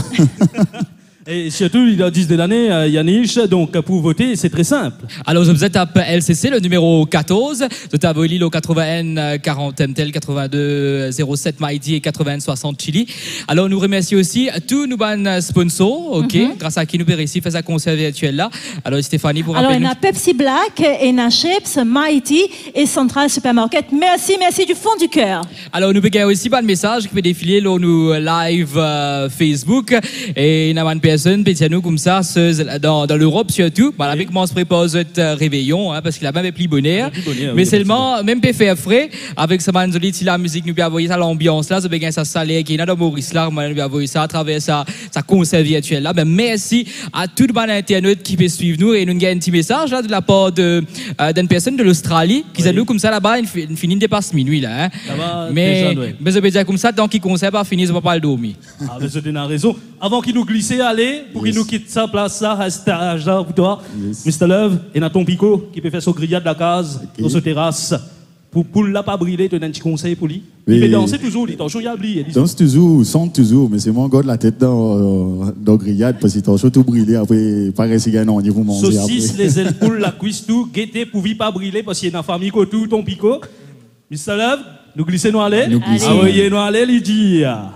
S3: Et surtout, il y a dix de l'année, euh, Yannick, donc pour voter, c'est très simple.
S7: Alors, vous êtes à L C C, le numéro quatorze. Vous êtes à Lille au quatre-vingts quarante M T L, quatre-vingt-deux zéro sept Mighty et quatre-vingts soixante Chili. Alors, nous remercions aussi tous nos sponsors, ok, mm-hmm. grâce à qui nous réussi faire sa concert virtuel là. Alors, Stéphanie, pour
S4: Alors,
S7: rappeler.
S4: Alors, on a Pepsi Black, et na Chips, Mighty et Central Supermarket. Merci, merci du fond du cœur.
S7: Alors, nous avons aussi un message qui peut défiler dans nos live euh, Facebook. Et il y a une personne, nous comme ça, dans, dans l'Europe surtout, bah, avec moi on se prépare notre réveillon, hein, parce qu'il a même plus bonheur. bonheur mais oui, seulement, même peut faire frais, avec ce man si la musique nous peut envoyer ça, l'ambiance là, ça peut gagner ça salaire qui est dans Maurice là, nous peut envoyer ça à travers sa, sa concert virtuel là. Mais merci à tout le monde internet qui peut suivre nous et nous gagne un petit message là de la part de, euh, d'une personne de l'Australie qui oui. nous comme ça là-bas, une finit dépasse minuit là. Hein.
S3: Va,
S7: mais, déjà, mais je peux dire comme ça, tant qu'il concert pas fini, ça va pas le dormir.
S3: Ah, mais c'est une raison. Avant qu'il nous glisse, allez, pour yes. qu'il nous quitte sa place, ça, reste à là pour toi. Yes. mister Love, et Nathan Pico, qui peut faire son grillade de la case, okay. dans sa terrasse. Pour pour ne pas brûler, tu as un petit conseil pour lui. Oui. Il peut danser toujours, il toujours, il a oublié.
S5: Il danse toujours, chante toujours, mais c'est moi qui la tête dans euh, dans grillade, parce qu'il t'a tout brûlé, après, pareil, c'est gagnant, on dit vous manger.
S3: Saucisse, les ailes poules, la cuisse, tout, guetter, pour ne pas brûler, parce qu'il y a une famille qui tout, ton Pico. mister Love, nous glissez nous aller.
S5: Nous glissez.
S3: Ah oui, nous aller, Lydia.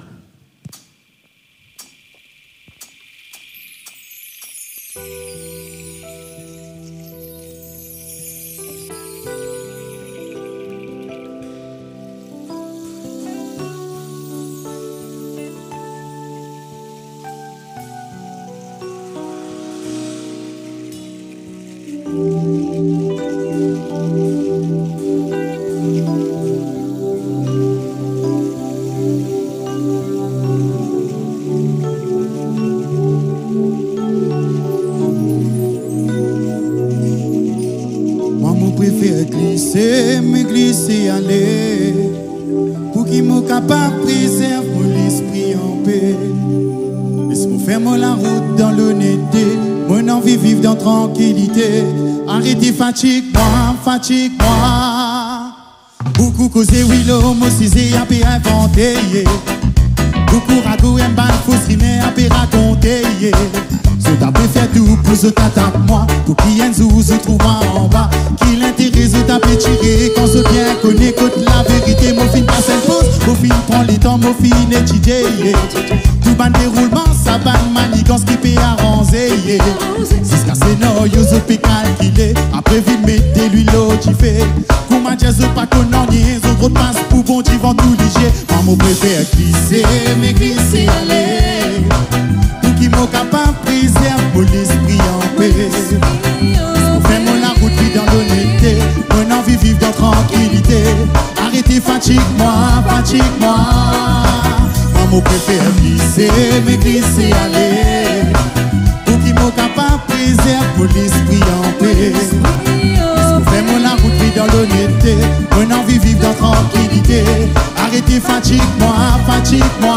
S6: Glisser, me glisser, aller, pour qu'il me capable préserve mon esprit en paix. Laisse-moi faire la route dans l'honnêteté, mon envie vivre dans tranquillité. Arrêtez fatigue moi, fatigue moi. Beaucoup causé oui l'homme aussi c'est à peu inventer. Beaucoup raconter un ban fausse rimer à peu raconter. So t'as préféré tout pour ce t'attaque moi, pour qu'il y ait un zou se trouve en bas. Qui l'intéresse t'as pu tirer, quand ce bien connaît côté la vérité. Mon film passe une pause, mon film prend les temps, mon film étudié. Tout ban déroulement, ça ban manigance qui peut arranger. Jusqu'à c'est non, yo se peut calculer. Après vite mettez l'huile l'eau qui fait. Comment dire ce pas qu'on en y est, autres passe pour bon qui vont tout léger. Moi mon préfère glisser, mais glisser aller. Pour qui m'ont capable préserve pour l'esprit en paix. Fais-moi la route vie dans l'honnêteté, mon envie vivre dans tranquillité. Arrêtez fatigue moi, fatigue moi. Moi mon préfère glisser, mais glisser aller. Pour qui m'ont capable préserve pour l'esprit en paix. Fais-moi la route vie dans l'honnêteté, mon envie vivre dans tranquillité. Arrêtez fatigue moi, fatigue moi.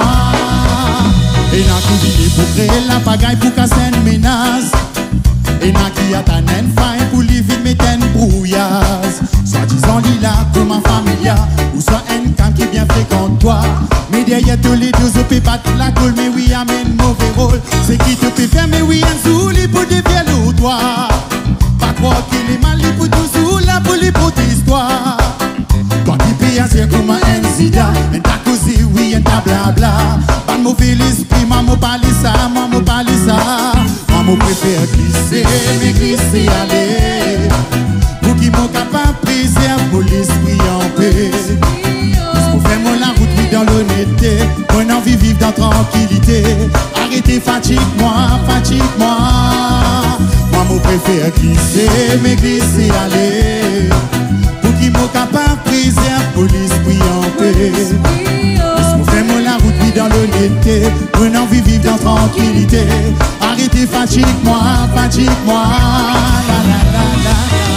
S6: Et n'a qui vit pour créer la pagaille pour casser une menace. Et n'a qui attend une faille pour lui vite mettre une brouillasse. Soit disant lila comme un familia, ou soit un camp qui bien fréquente toi. Mais derrière tous les deux, je peux battre la colle, mais oui, amène mauvais rôle. C'est qui te peut faire, mais oui, un souli pour dévier le toi. Pas croire qu'il est mal, pour toujours là pour les pour l'histoire. Quand il paye un c'est comme un zida, un ta causé, oui, un ta blabla. Pas de mauvais l'esprit, maman parle ça, maman parle ça. Maman préfère glisser, mais glisser aller. Pour qui m'ont capable préserve pour l'esprit en paix. Pour faire mon la route, oui, dans l'honnêteté. Mon envie vivre dans tranquillité. Arrêtez fatigue moi, fatigue moi. Maman préfère glisser, mais glisser aller. Pour qui
S5: m'a capable briser la police puis en paix. Laisse-moi faire mon la route puis dans l'honnêteté. Mon envie vivre dans tranquillité. Arrêtez fatigue-moi, fatigue-moi. La la la la.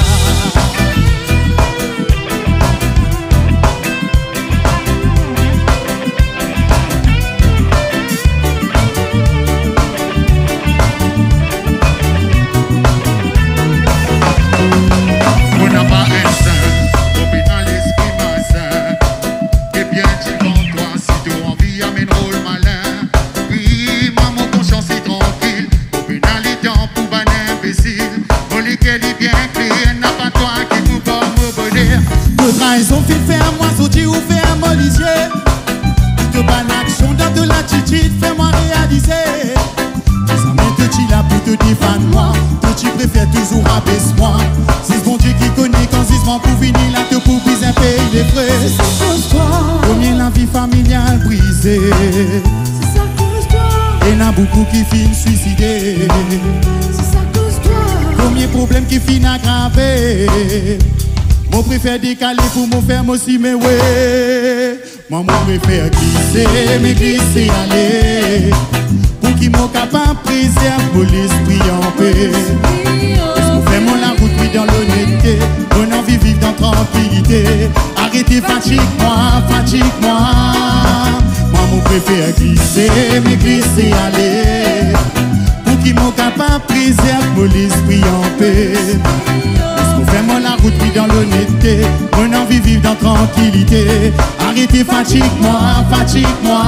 S6: Ils ont fait faire moi sauter ou faire molliser. De bonne action dans de l'attitude, fais-moi réaliser. Ça met de chi là pour te défendre moi. Toi tu préfères toujours abaisse-moi. C'est bon Dieu qui connaît quand c'est pour finir là te pour briser un pays des frais.
S8: C'est ça cause toi.
S6: Combien la vie familiale brisée.
S8: C'est ça cause toi.
S6: Et n'a beaucoup qui finissent suicidés.
S8: C'est ça cause toi.
S6: Combien de problèmes qui finissent aggravés. Moi préfère décaler pour me faire moi aussi mais ouais. Moi moi préfère glisser, mais glisser aller. Pour qui m'ont capable préserver l'esprit en paix. Laisse-moi faire mon la route puis dans l'honnêteté. Mon envie vivre dans tranquillité. Arrêtez fatigue-moi, fatigue-moi. Moi moi préfère glisser, mais glisser aller. Pour qui m'ont capable préserver l'esprit en paix. Fais-moi la route, puis dans l'honnêteté. Mon envie vivre dans tranquillité. Arrêtez, fatigue-moi, fatigue-moi.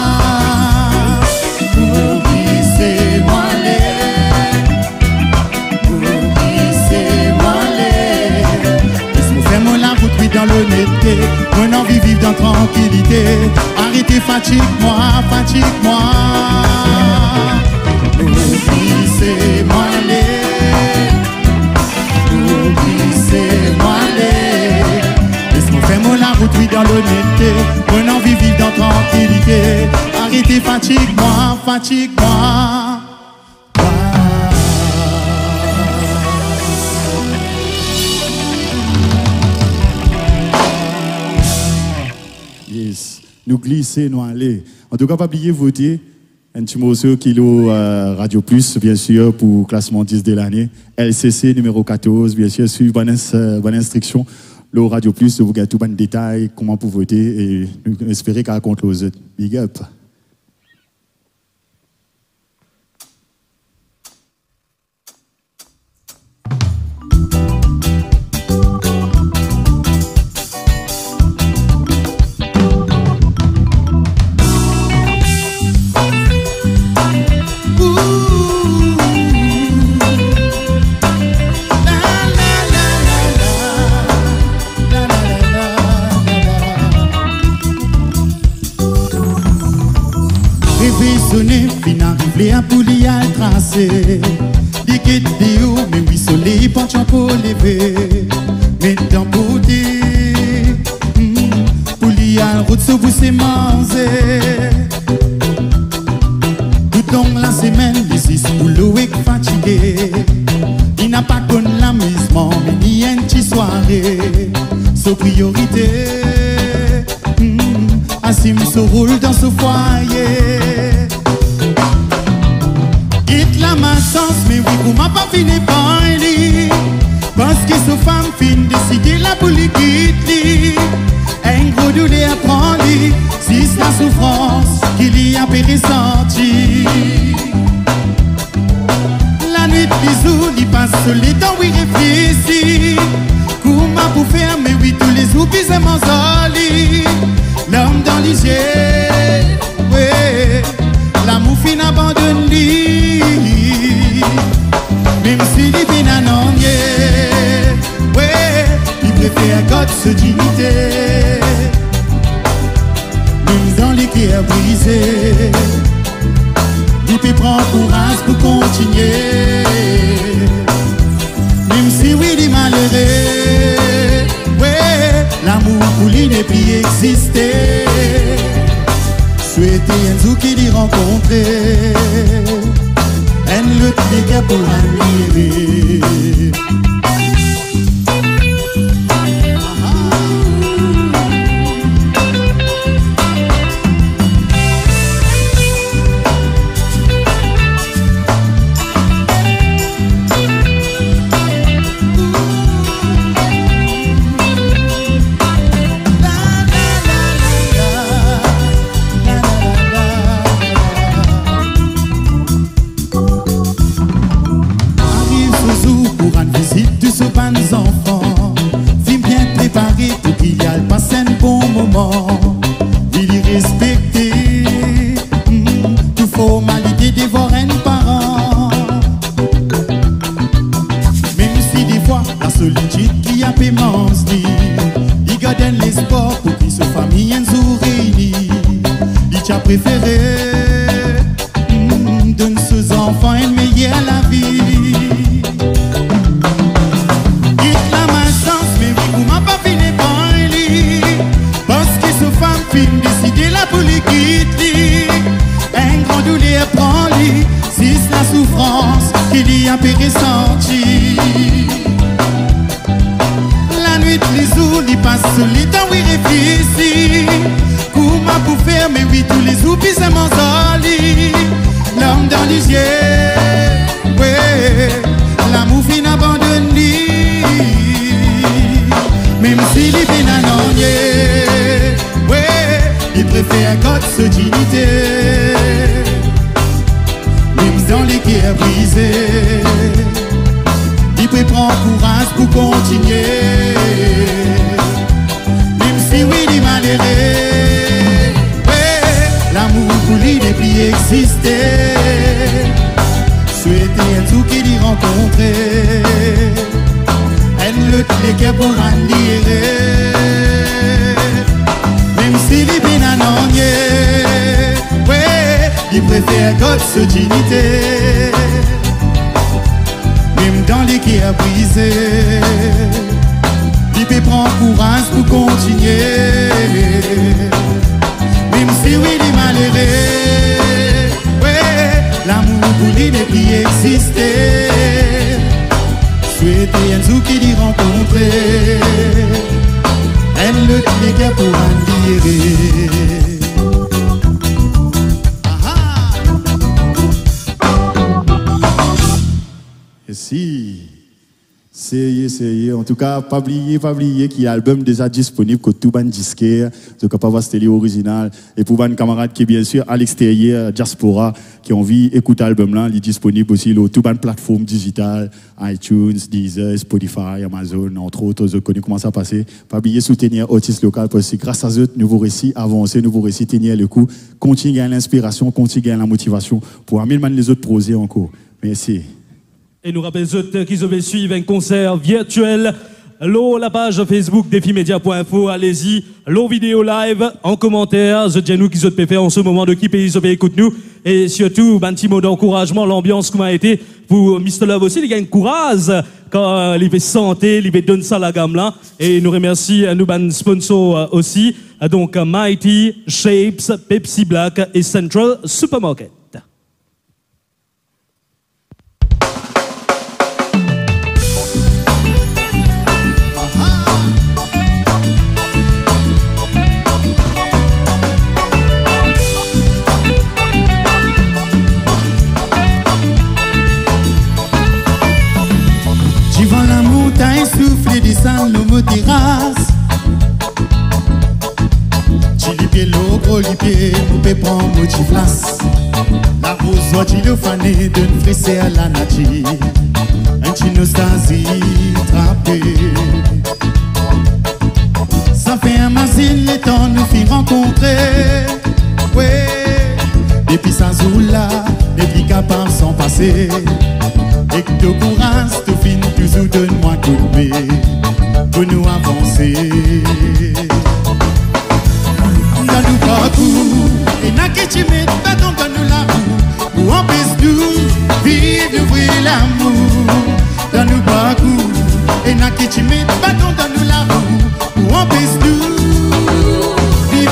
S6: Glissez-moi les. Glissez-moi les. Laisse-moi faire la route, puis dans l'honnêteté. Mon envie vivre dans tranquillité. Arrêtez, fatigue-moi, fatigue-moi. Glissez-moi les. Glissez-moi les. Laisse-moi faire mon la route, oui, dans l'honnêteté. Mon envie vivre dans tranquillité. Arrêtez, fatigue-moi, fatigue-moi. Yes, nous glisser, nous aller. En tout cas, pas oublier voter. Un petit morceau kilo euh, Radio Plus, bien sûr, pour classement dix de l'année. L C C numéro quatorze, bien sûr, suivre bonne, euh, bonne instruction. Le Radio Plus, vous avez tout bon détail, comment pour voter et nous espérer qu'elle compte les autres. Big up. Fin arrivé à poulie à tracer. Des quêtes de haut, mais oui, soleil, penchant pour lever. Mais dans beauté, poulie à route, sous vous c'est manger. Tout long la semaine, les six boulots et fatigué. Il n'a pas connu l'amusement, mais ni une petite soirée. Sa priorité, assume ce rôle dans ce foyer. Quitte la ma chance, mais oui, pour m'a pas fini par lui. Parce que ce femme fin décider la pour lui quitter. Un gros douleur à prendre, si c'est la souffrance qu'il y a ressenti. La nuit de bisous, il passe les temps, oui, réfléchit. Comment pour faire, mais oui, tous les jours, puis c'est mon soli. L'homme dans les yeux, ouais. L'amour fin abandonne lui. Même s'il est bien annoncé, ouais, il préfère God se dignité. Même dans les cœurs brisés, il peut prendre courage pour continuer. Même si oui, il est malheureux, ouais, l'amour pour lui n'est plus existé. Souhaiter un zou qui l'y rencontrer. Un le petit pour l'admirer.
S5: qui dévore un parent. Même si des fois la solitude qui a paiement se dit, il garde l'espoir pour qu'il se famille en réunis. Il t'a préféré mm, donne ses enfants une meilleure la vie. Il la malchance, mais oui, vous m'a pas fini par lui. Parce que ce femme fin décider la politique. Un grand douleur prend lui, si c'est la souffrance qu'il y a péré senti. La nuit, les jours, il passe les temps, oui, réfléchit. Comment pour faire, mais oui, tous les jours, puis c'est mon soli. L'homme dans les yeux, ouais, l'amour fin abandonné. Même s'il est bien anonyé, ouais, il préfère God se dignité. Même dans les guerres brisées, il peut prendre courage pour continuer. Même si oui, il est malheureux, ouais, l'amour pour lui n'est plus existé. Souhaiter un tout qu'il y rencontrer, elle le clique pour admirer. Même s'il est bien anonyé, ouais, il préfère God se dignité. Même dans les guerres brisées, il peut prendre courage pour continuer. Même si oui, il est malheureux, ouais, l'amour pour lui n'est plus existé. Souhaiter un jour qu'il y rencontrer, elle le clique pour admirer.
S6: Si, c'est c'est en tout cas, pas oublier, pas oublier qu'il y a un album déjà disponible que tout ban disquaire, donc pas voir c'était original. Et pour mes camarades qui bien sûr à l'extérieur, diaspora, qui ont envie d'écouter l'album là, il est disponible aussi sur tout ban plateforme digitale, iTunes, Deezer, Spotify, Amazon, entre autres, vous connaissez comment ça passe. Pas oublier soutenir artistes locaux parce que grâce à eux, nouveaux récits avancés, nouveaux récits tenir le coup, continuer à l'inspiration, continuer à la motivation pour amener les autres projets encore. Merci.
S3: Et nous rappelons ceux qui veulent suivre un concert virtuel. L'eau, la page Facebook défimédia point info, allez-y. L'eau vidéo live en commentaire. The Genou qui se peut faire en ce moment de qui pays se écoute nous. Et surtout, un petit mot d'encouragement, l'ambiance comme a été pour mister Love aussi. Il gagne courage quand il fait santé, il fait donner ça la gamme là. Et nous remercie nous ban sponsor aussi. Donc Mighty, Shapes, Pepsi Black et Central Supermarket.
S5: Souffler descend l'homme terrasse. Chilipier l'eau, gros lipier, poupée prend motiflas. La rose, tu le fané d'une frissée à la nature. Un chinostasie trappé. Ça fait un masin, les temps nous fit rencontrer. Ouais, depuis ça zoula, depuis capable sans passer. Et que de courage, tout fin, toujours donne-moi coup de pied pour nous avancer. Dans nous parcours, et n'a que tu mets, bâton dans nous la roue, pour empêcher nous, vivre, d'ouvrir l'amour. Dans nous parcours, et n'a que tu mets, bâton dans nous la roue, pour empêcher nous, vivre.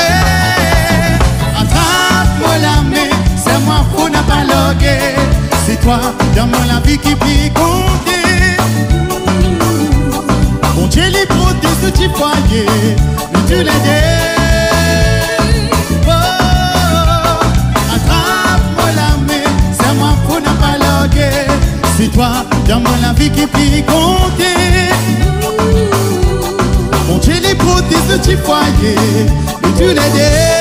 S5: Attrape-moi la main, c'est moi pour n'a pas loguer. C'est toi, dans mon la vie qui peut compter. Mon Dieu, les protège ce petit foyer, nous tu l'aides. Oh, attrape-moi la main, c'est moi pour ne pas loguer. C'est toi, dans mon la vie qui peut compter. Mon Dieu, les protège ce petit foyer, nous tu l'aides.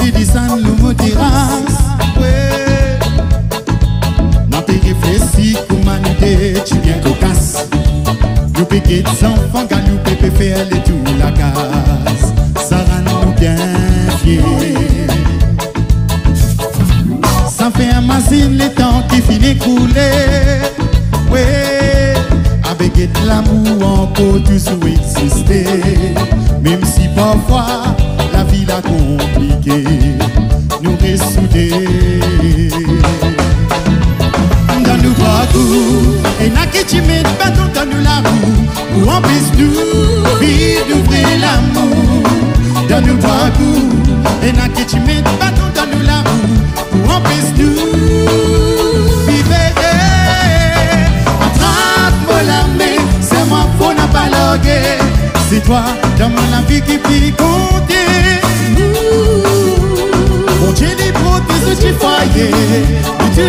S5: puis descendre le terrasse. Ouais. N'a pas réfléchi comment nous tu bien cocasse. Nous péquez des enfants quand nous péquez faire les tout la casse. Ça rend nous bien fiers. Ça fait un machine les temps qui finit couler. Ouais. Avec de l'amour encore toujours exister. Même si parfois la vie l'a compliqué, nous ressoudés. Dans nos parcours, et n'a que tu mets bâton dans nous la roue, pour empêcher nous vivre d'ouvrir l'amour. Dans nos parcours, et n'a que tu mets bâton dans nous la roue, pour empêcher nous vivre. Attrape-moi la main, c'est moi pour n'a pas loguer. C'est toi dans mon vie qui peut compter. Mon Dieu les protège du foyer, et tu les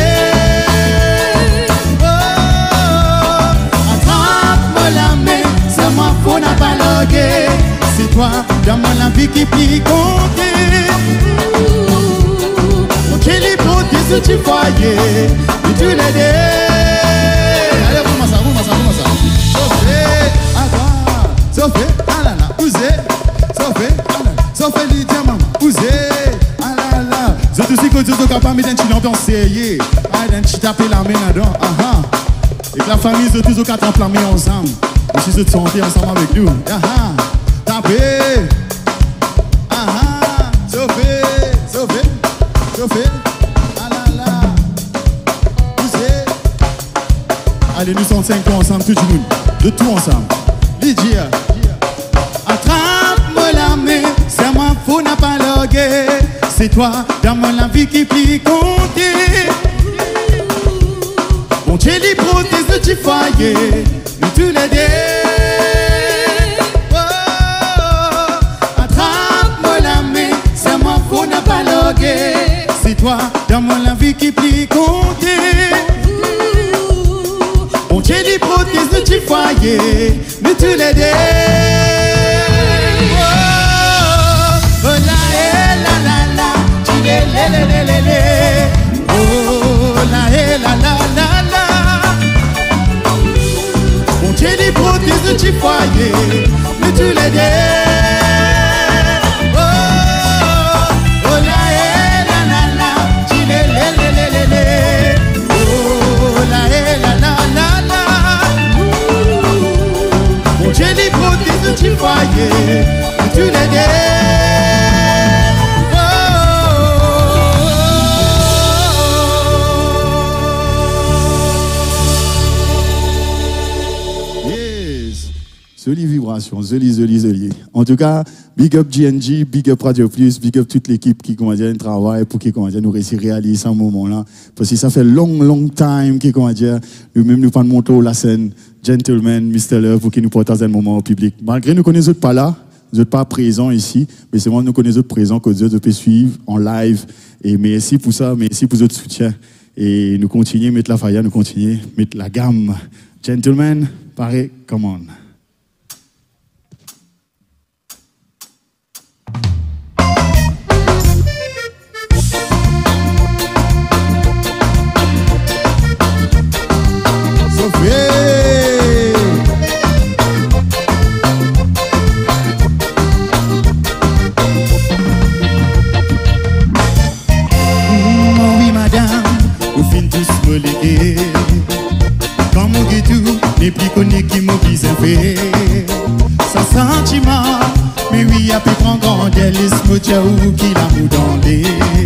S5: dis. Oh, attrape-moi la main, c'est moi pour n'a pas loguer. C'est toi dans mon vie qui peut compter. Mon Dieu les protège du foyer, et tu les dis. Allez, comment ça, comment ça, comment ça. Chauffez, attends. Sophie, alala, ouzé, Sophie, alala, Sophie, Lydia, maman, ouzé, alala. Je te dis que Dieu ne pas mettre une ambiance sérieuse. Ah, d'un petit taper la main là-dedans, ah ah. Et que la famille de tous les quatre enflammés ensemble. Et si je te sentais ensemble avec nous, ah ah. Tapez, ah ah. Sophie, Sophie, Sophie, alala, ouzé. Allez, nous sommes cinq ensemble, tout le monde, de tout ensemble. Lydia, attrape-moi la main, c'est moi pour n'a pas loguer. C'est toi dans mon vie qui peut compter. Mon Dieu les protège du foyer, nous tous les deux. Oh, attrape-moi la main, c'est moi pour n'a pas loguer. C'est toi dans mon vie qui peut compter. Mon Dieu les protège du foyer, nous tous les deux. Oh, oh la eh, la la la, tu les les les les les les. Oh la eh, la la la la. Mon Dieu les protège du foyer, nous tous les deux. Oh, oh la eh, la la la, tu les les les les les les. Oh la eh, la la la la. Mon Dieu les protège du foyer, tu les dis. Yes, jolie vibration, jolie, jolie, jolie. En tout cas, big up G N G, big up Radio Plus, big up toute l'équipe qui comment dire travaille pour qui comment dire nous réussir à réaliser ce moment-là. Parce que ça fait long, long time qui comment dire nous-mêmes nous pas monter la scène. Gentlemen, mister Love, pour qui nous partagent un moment au public. Malgré nous connaissons pas là, nous n'êtes pas présents ici, mais c'est moi nous connaissons présents que Dieu peut suivre en live. Et merci pour ça, merci pour votre soutien. Et nous continuons à mettre la faille, nous continuons à mettre la gamme. Gentlemen, pareil, come on.
S6: Comme on dit tout, n'est plus connu qui m'a bien fait. Sa sentiment, mais oui, a pu prendre grand l'isme ou qui l'a moudandé.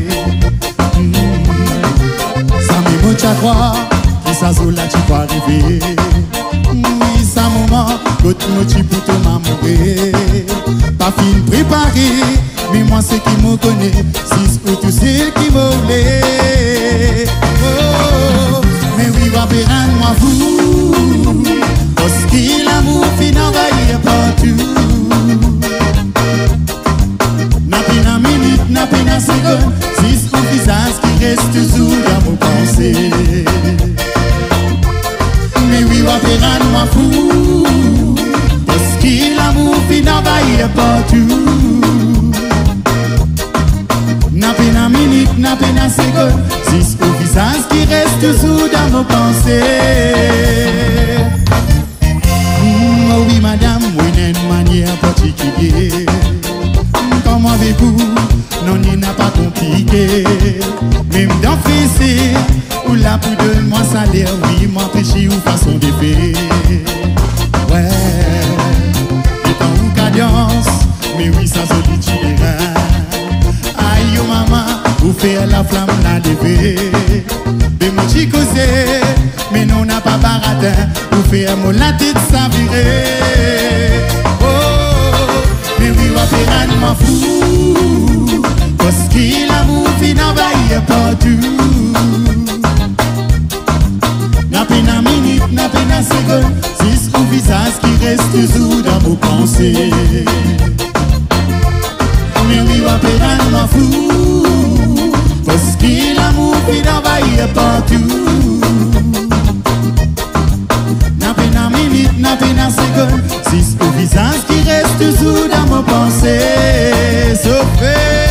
S6: Ça me monte à croire, qui ça zola tu peux arriver. Oui, ça moment, l'autre motif pour te m'amourer. Pas fin préparé, mais moi c'est qui me connaît, si c'est pour tout c'est qui me voulait. Oh, mais oui, va faire moi vous, parce qu'il l'amour fin envahir partout. N'a pas une minute, n'a pas une seconde, si c'est ton visage qui reste toujours dans mon pensée. Mais oui, va faire moi fou, parce qu'il l'amour fin envahir partout.
S5: à seconde, six au visage qui reste toujours dans nos pensées. Mm, oh oui madame, moi j'ai une manière particulière. Comment avez-vous? Non, il n'a pas compliqué. Même dans fessé, ou là pour de moi salaire, oui, moi péché ou façon de faire. Ouais, et en ou cadence, mais oui, ça solitude. Aïe, oh maman, vous faire la flamme la lever. De mon chico c'est, mais non, n'a pas baratin, vous faire mon la tête s'avirer. Oh, mais oui, va faire un m'en fou. Parce qu'il a mouvi n'envahit partout. N'a peine à minute, n'a peine à seconde, six au visage qui reste toujours dans vos pensées. Mais oui, va faire un m'en fou. Parce qu'il a mouvi n'envahit partout. N'a peine à minute, n'a peine à seconde, six au visage qui reste toujours dans vos pensées. Sophie.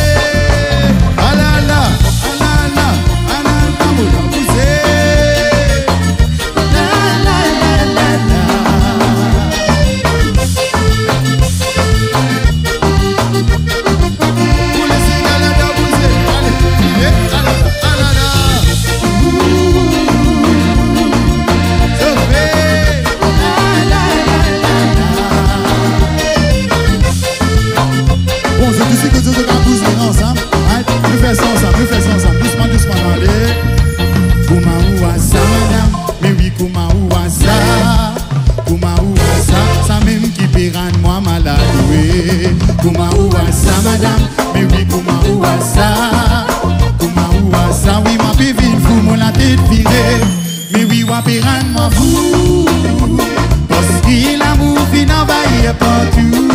S5: Kuma ouwa sa madame, mais oui kuma ouwa sa. Kuma ouwa sa, oui ma bébé fou mon la tête virée. Mais oui wa péran moi fou. Parce qu'il a mouvi n'envahit partout.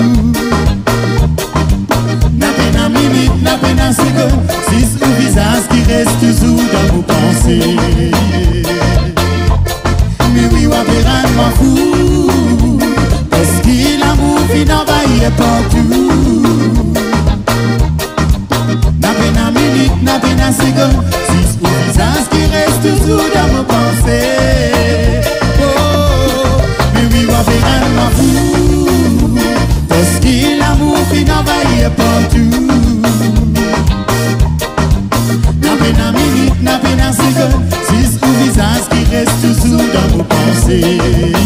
S5: N'a peine à minute, n'a peine à seconde, six au visage qui reste toujours dans vos pensées. Mais oui wa péran moi fou. Parce qu'il a mouvi n'envahit partout. N'a peine à minute, n'a peine à seconde, six au visage qui reste toujours dans vos pensées. Oh, mais oui, va faire un ma fou. Parce qu'il a mouvi n'envahit partout. N'a peine à minute, n'a peine à seconde, six au visage qui reste toujours dans vos pensées.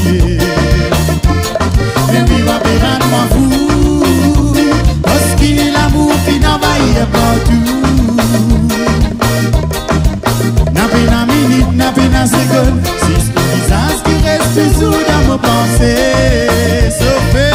S5: Mais oui, va faire un ma fou. Parce qu'il a mouvi n'envahit partout. N'a peine à minute, n'a peine à seconde, six au visage qui reste toujours dans vos pensées. Sophie.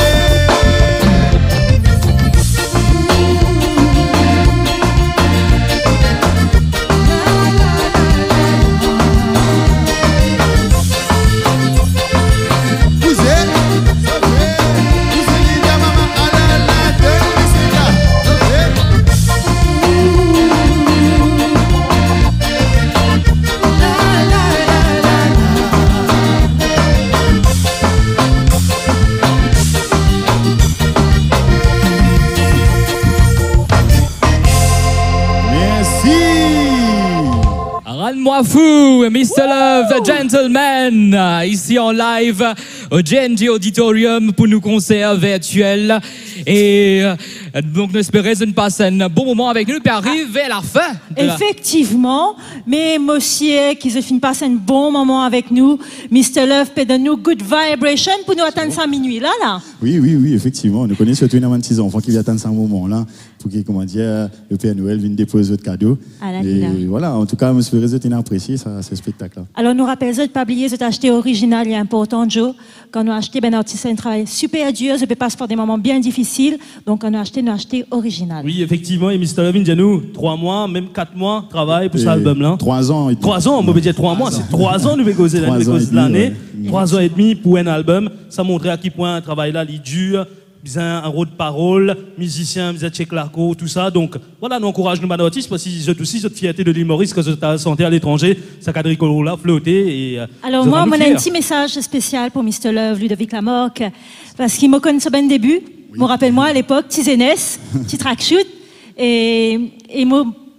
S7: Rends-moi fou, mister Love, the gentleman, ici en live au G N G Auditorium pour nos concerts virtuels. Et donc, nous espérons de passer un bon moment avec nous, puis arriver à la fin.
S4: Effectivement, mais monsieur qui se finit passer un bon moment avec nous, mister Love peut donner nous good vibration pour nous atteindre ça minuit là, là.
S5: Oui, oui, oui, effectivement. Nous connaissons surtout une petits enfants qui viennent attendre ce moment-là pour que, comment dire, le Père Noël vienne déposer votre cadeau.
S4: Ah là,
S5: et
S4: là.
S5: voilà, en tout cas, je espère que vous avez apprécié ça, ce spectacle-là.
S4: Alors, nous rappelons de ne pas oublier de acheter original, il est important, Joe. Quand nous achetons, ben, l'artiste a un travail super dur, je peux passer par des moments bien difficiles. Donc, quand nous achetons, nous achetons original.
S3: Oui, effectivement, et mister Love, nous, trois mois, même quatre mois, travail pour cet album-là.
S5: Trois ans. Et
S3: trois ans, on peut dire trois mois, c'est trois ans, nous avons causé l'année. Trois ans et demi pour un album. Ça montrait à quel point un travail-là, il est dur. Bien un rôle de parole, musicien, bien check l'arco, tout ça. Donc voilà, nous encourageons nos artistes parce que c'est aussi cette fierté de l'humoriste que vous avez santé à l'étranger, ça cadre rigolo là, flotter. Et,
S4: alors moi, on a un petit message spécial pour mister Love, Ludovic Lamorque, parce qu'il me connaît au bon début. Oui. Me rappelle-moi à l'époque, petit Zénès, petit track shoot, et, et moi,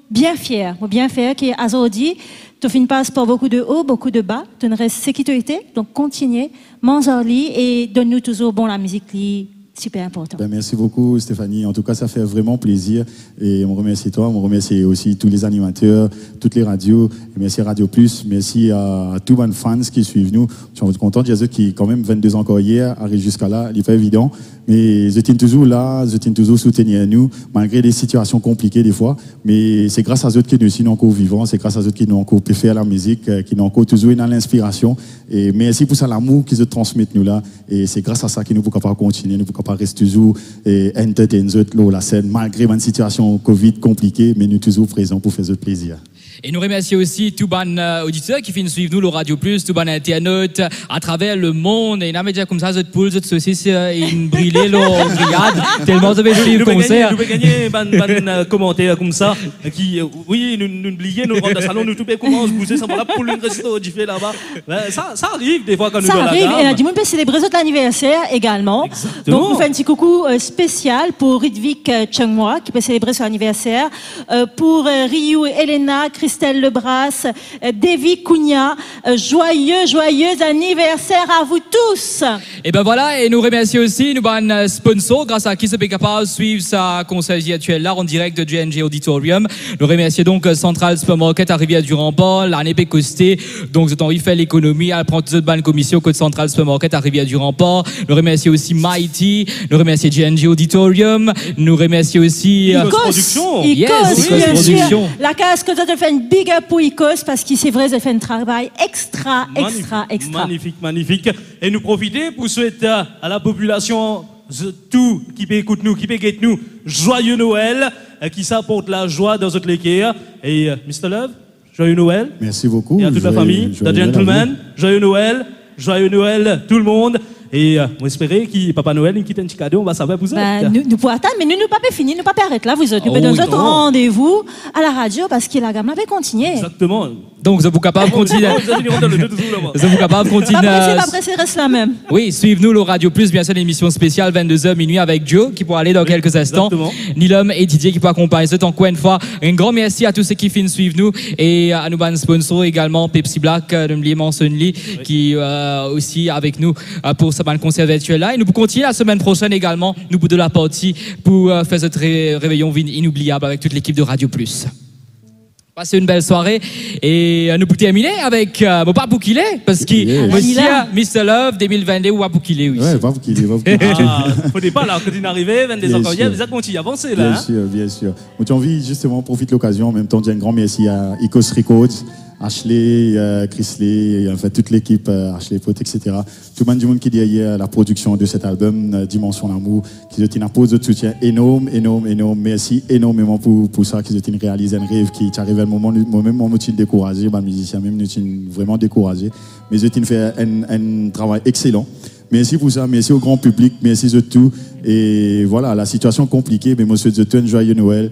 S4: bien fiers, bien fiers qu'aujourd'hui, tu finis pas par beaucoup de hauts, beaucoup de bas, tu ne restes ce qui tu étais, donc continuez, mange-li et donne-nous toujours bon la musique li. Super important.
S5: Ben, merci beaucoup Stéphanie. En tout cas, ça fait vraiment plaisir. Et on remercie toi, on remercie aussi tous les animateurs, toutes les radios. Et merci Radio Plus. Merci à, à tous les fans qui suivent nous. Je suis content de dire qui, quand même, vingt-deux ans encore hier, arrive jusqu'à là. Il n'est pas évident. Mais je tiens toujours là, je tiens toujours soutenir nous, malgré des situations compliquées des fois. Mais c'est grâce à eux qui nous sont encore vivants. C'est grâce à eux qui nous ont encore pu faire la musique, qui nous ont encore toujours dans l'inspiration. Et merci pour ça l'amour qu'ils nous transmettent nous là. Et c'est grâce à ça qu'ils nous pouvons pas continuer, nous pouvons pas rester toujours et entertainer eux la scène, malgré une situation Covid compliquée, mais nous toujours présents pour faire eux plaisir.
S7: Et nous remercions aussi tous les euh, auditeurs qui viennent suivre nous, le Radio Plus, tous les internautes à travers le monde. Et nous avons déjà comme ça, cette poule, cette saucisse, et une brûlée, leur grillade, tellement ça fait joli le concert.
S3: Nous pouvons gagner un commentaire comme ça, qui, oui, nous nous oublions, nous rentrons dans le salon, nous tout commence à bouger, ça va la poule, une resto, du fait là-bas. Ça, ça arrive des fois quand nous
S4: ça
S3: dans la
S4: arrive,
S3: gamme.
S4: et euh, dis-moi, c'est célébrer notre anniversaire également.
S3: Exactement.
S4: Donc, on fait un petit coucou euh, spécial pour Ridvik euh, Chengmois, qui peut célébrer son anniversaire, euh, pour euh, Ryu Elena, Christelle Lebras, euh, Davy Cunha, euh, joyeux, joyeux anniversaire à vous tous.
S7: Et ben voilà, et nous remercions aussi nous ban sponsor grâce à qui se peut capable de suivre sa concert actuelle là en direct de G N G Auditorium. Nous remercions donc Central Supermarket à Rivière-du-Rempart, l'année Pécosté, donc c'est envie de faire l'économie, elle prend toute cette bonne commission code Central Supermarket à Rivière-du-Rempart. Nous remercions aussi Mighty, nous remercions G N G Auditorium, nous remercions aussi
S3: Icos Production.
S4: Icos,
S7: Yes,
S4: bien
S7: Icos
S4: sûr.
S7: Production.
S4: La casque, tu as fait une big up pour Icos parce qu'il c'est vrai, ils ont fait un travail extra, extra, extra.
S3: Magnifique, magnifique. Et nous profiter pour souhaiter à la population, tout qui peut écouter nous, qui peut guetter nous, joyeux Noël, qui s'apporte la joie dans notre l'équerre. Et mister Love, joyeux Noël.
S5: Merci beaucoup.
S3: Et à toute la famille, The Gentleman, joyeux Noël, joyeux Noël, tout le monde. Et euh, on espérait que Papa Noël nous quitte un petit cadeau, on va savoir pour ça.
S4: Ben, nous, nous pouvons attendre, mais nous ne pouvons pas finir, nous ne pouvons pas arrêter là, vous autres. Nous
S3: Oh,
S4: pouvons
S3: oui,
S4: donner notre
S3: non.
S4: rendez-vous à la radio parce que la gamme avait continué.
S3: Exactement.
S7: donc vous êtes capable de continuer. Vous êtes capable de
S4: Pas
S7: continuer.
S4: pressé, pas pressé, reste là même.
S7: Oui, suivez-nous le Radio Plus, bien sûr, une émission spéciale vingt-deux heures minuit avec Joe qui pourra aller dans
S3: Oui,
S7: quelques instants.
S3: exactement.
S7: Nilom et Didier qui pourra accompagner. C'est encore une fois un grand merci à tous ceux qui finissent suivre nous et à nos bonnes sponsors également Pepsi Black, de me mentionner qui euh, aussi avec nous euh, pour ce ban concert virtuel là. Et nous pouvons continuer la semaine prochaine également. Nous pour de la partie pour euh, faire cette ré réveillon inoubliable avec toute l'équipe de Radio Plus. Passez une belle soirée et euh, nous pouvons terminer avec euh, mon papou qu'il est parce que
S5: Yes.
S7: monsieur mister Love deux mille vingt-deux ou papou qu'il est aussi.
S5: Ouais, va vous quitter, va vous quitter.
S3: Ah, faut pas là, quand il est arrivé, vingt-deux ans
S5: Bien
S3: quand il y a,
S5: sûr.
S3: vous êtes continué à avancer là.
S5: Bien
S3: Hein?
S5: sûr, bien sûr. Moi, j'ai envie, justement, profite de l'occasion, en même temps, de dire un grand merci à Icos Records, Ashley, euh, Chrisley, enfin, toute l'équipe, euh, Ashley Pot, et cetera. Tout le monde du monde qui est derrière la production de cet album, euh, Dimension L'amour, qui ont une pause de soutien énorme, énorme, énorme. Merci énormément pour, pour ça, qu'ils ont réalisé un rêve qui est arrivé à un moment, moi-même, moi, je suis découragé, bah, musicien, même, je suis vraiment découragé. Mais ils ont fait un, un travail excellent. Merci pour ça, merci au grand public, merci de tout. Et voilà, la situation compliquée, mais monsieur de tout, un joyeux Noël.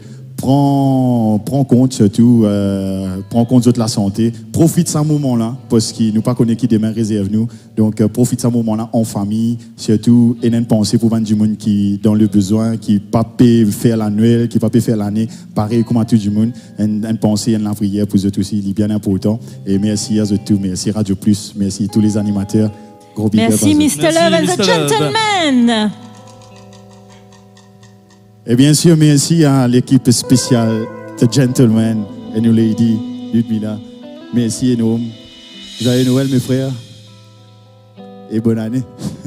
S5: Prends, prends compte surtout, euh, prends compte de la santé. Profite de ce moment-là, parce qu'il nous pas connaît qui demain réserve nous. Donc, euh, profite de ce moment-là en famille, surtout, et une pensée pour du monde qui dans le besoin, qui pas peut faire la Noël, qui pas peut faire l'année, pareil comme à tout le monde. Une, une pensée, une prière pour eux aussi, il est bien important. Et merci à eux tout, merci Radio Plus, merci tous les animateurs. Gros big up à
S4: Merci,
S5: eux.
S4: mister
S3: Merci,
S4: Love and the
S3: mister Love.
S4: Gentleman.
S5: Et bien sûr, merci à l'équipe spéciale The Gentleman et nous Lady Ludmila. Merci énorme. Joyeux Noël, mes frères. Et bonne année.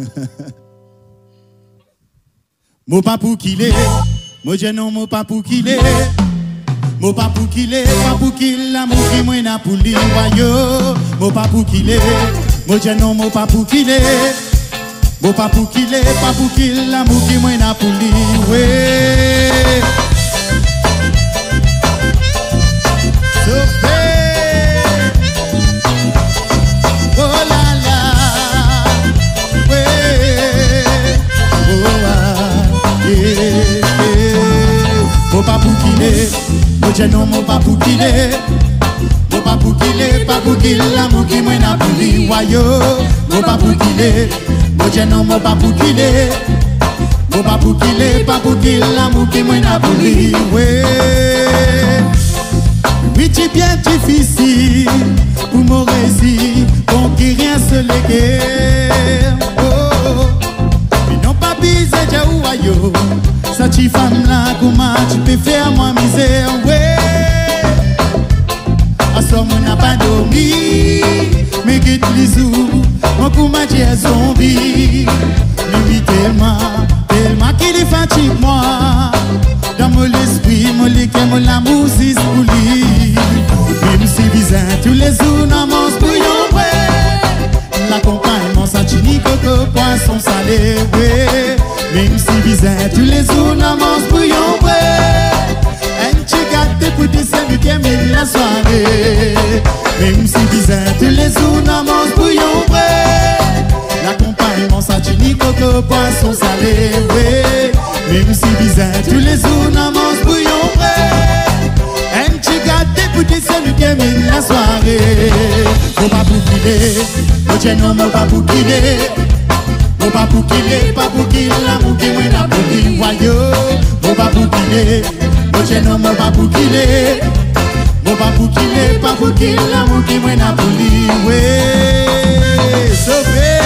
S6: Mon papou qu'il est, mon jeune mon papou qu'il est, mon papou qu'il est, papou qu'il l'amour qui moi n'a pour lui, voyou. Mon papou qu'il est, mon jeune mon papou qu'il est, mon papou qu'il est, papou qu'il l'amour qui moi n'a pour lui, ouais. Sophie, oh la la, ouais, oh ah, yeah, yeah. Mon papou qu'il est, mon jeune mon papou qu'il est, mon papou qu'il est, papou qu'il l'amour qui moi n'a pour lui, voyou. Mon papou qu'il est, mon jeune mon papou qu'il est, mon papou qu'il est, papou qu'il l'amour qui moi n'a pour lui, ouais. légué. Oh, mais non pas bise déjà ou ayo. Ça tu femme là, comment tu peux faire moi misère, ouais. À ce moment n'a pas dormi, mais quitte les jours, mon comment tu es zombie. Mais oui tellement, tellement qu'il est fatigue moi. Dans mon esprit, mon liqueur, mon l'amour, c'est pour lui. Même si bizarre, tous les jours, dans mon bouillon, ouais. L'accompagnement, ça tini, coco, poisson salé, ouais. Même si bizarre, tous les jours, dans mon bouillon, ouais. Un petit gâté pour des scènes qui aiment la soirée. Même si bizarre, tous les jours, dans mon bouillon, ouais. L'accompagnement, ça tini, coco, poisson salé, ouais. Même si bizarre, tous les jours, dans mon bouillon, ouais. Un petit gâté pour des scènes qui aiment la soirée. Faut pas boucler, mon tien non, mon pas boucler. Mon pas boucler, pas boucler, l'amour qui m'a n'a boucler, voyou. Mon pas boucler, mon tien non, mon pas boucler. Mon pas boucler, pas boucler, l'amour qui m'a n'a boucler, ouais. Sauvé.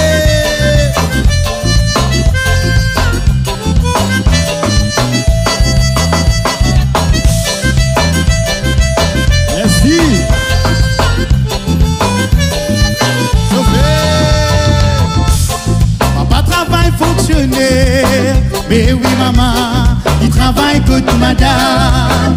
S6: Mais oui maman, il travaille que madame.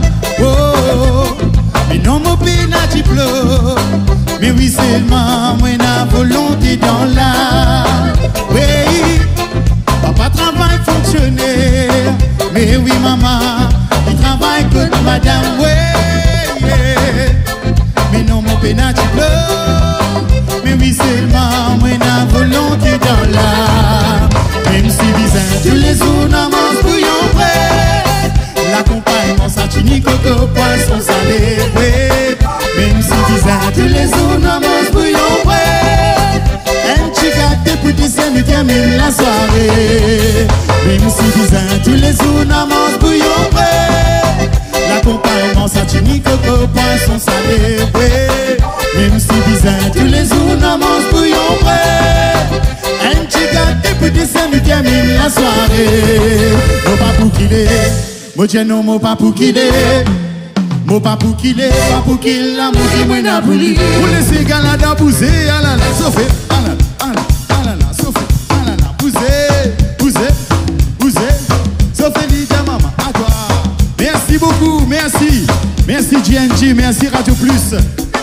S6: Oh, mais non mon pays n'a diplôme. Mais oui seulement moi n'a volonté dans l'âme. Oui, papa travaille fonctionnaire. Mais oui maman, il travaille que madame. Oui, yeah. Mais non mon pays n'a diplôme. Mais oui seulement moi n'a volonté dans l'âme. Même si bizarre, tous les jours, dans mon bouillon prêt. L'accompagnement, ça tini, coco, poisson salé, ouais. Même si bizarre, tous les jours, dans mon bouillon prêt. Un petit gâté pour des scènes qui aiment la soirée. Même si bizarre, tous les jours, dans mon bouillon prêt. L'accompagnement, ça tini, coco, poisson salé, ouais. Même si bizarre, tous les jours, dans mon bouillon prêt. Un petit gâté pour des scènes qui aiment la soirée. Mon pas pour qu'il est, mon tien non, mon pas pour qu'il est. Mon pas pour qu'il est, pas pour qu'il l'amour qui m'a n'a pour lui. Pour laisser galada bouser, alala, Sophie, alala, alala, alala, Sophie, alala, bouser, bouser, bouser. Sophie, dis ta maman, à toi. Merci beaucoup, merci. Merci G N G, merci Radio Plus.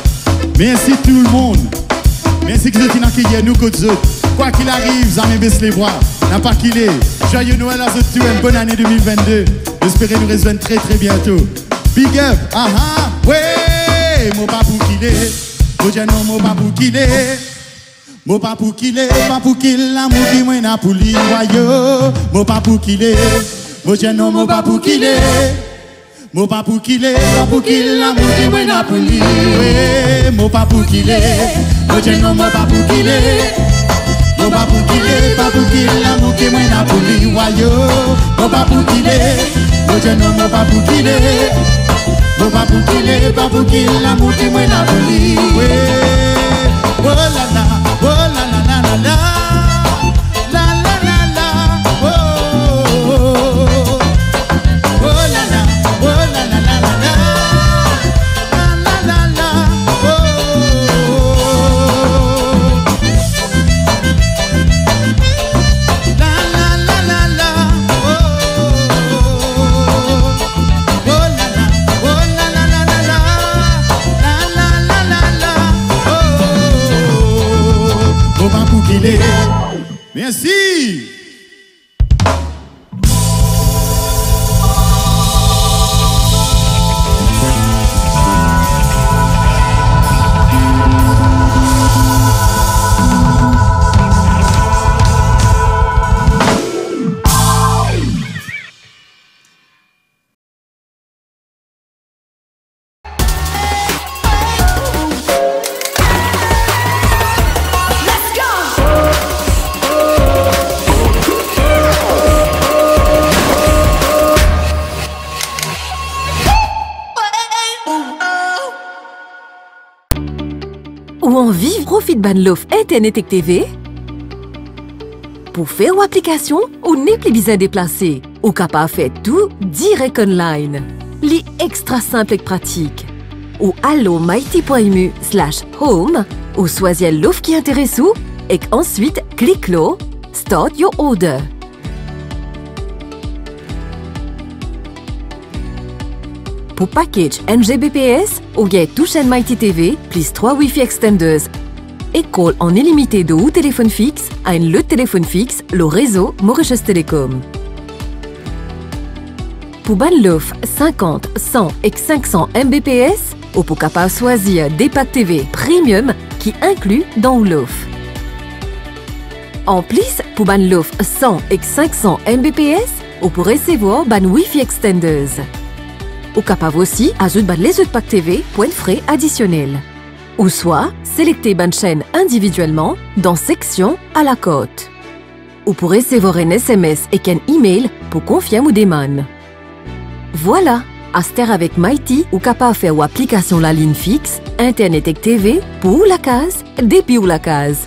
S6: Merci tout le monde. Merci que vous êtes accueillis nous côté autres. Quoi qu'il arrive, ça me baisse les bras. N'a pas qu'il est. Joyeux Noël à vous tous, une bonne année deux mille vingt-deux. J'espère nous rejoindre très très bientôt. Big up, ah ah, ouais. Mon pas pour qu'il est. Mon Dieu non, mon pas pour qu'il est. Mon pas pour qu'il est, pas pour qu'il l'amour qui m'a n'a pour lui, voyou. Mon pas pour qu'il est. Mon Dieu non, mon pas pour qu'il est. Mon pas pour qu'il est, pas pour qu'il l'amour qui m'a n'a pour lui, ouais. Mon pas pour qu'il est. Mon Dieu non, mon pas pour qu'il est. Mon pas pour qu'il est, pas pour qu'il l'amour qui m'a n'a pour lui, voyou. Mon pas pour qu'il est. Mon Dieu non, mon pas pour qu'il est. Mon pas pour qu'il est, pas pour qu'il l'amour qui m'a n'a pour lui, ouais. Oh la la, oh la la la la la. La la la la, oh. Oh la la, oh la la la la la. La la la la, oh. La la la la la, oh. Oh la la, oh la la la la la. La la la la la, oh. Mon pas pour qu'il est. Merci.
S8: Let's go!
S1: ou en vive profite ban l'offre Internet et T V? Pour faire une application, ou n'est plus besoin de déplacer, ou capable de faire tout direct online. Li extra simple et pratique. Ou allo mighty point m u slash home, ou choisir l'offre qui intéresse ou, et ensuite clique là, start your order. Pour package N G B P S, ou get tout chaîne Mighty T V, plus trois Wi-Fi extenders. Et call en illimité de ou téléphone fixe à un le téléphone fixe, le réseau Mauritius Telecom. Pour ban l'offre cinquante, cent et cinq cents Mbps, ou pour capable choisir des packs T V premium qui inclut dans l'offre. En plus, pour ban l'offre cent et cinq cents Mbps, ou pour recevoir ban Wi-Fi extenders. Ou capable aussi ajouter ban les autres packs T V point de frais additionnels. Ou soit, sélectez ban chaîne individuellement dans section à la côte. Ou pour recevoir un S M S et un email pour confirmer ou demande. Voilà, Aster avec Mighty ou capable de faire une application la ligne fixe, Internet et T V pour la case, depuis ou la case.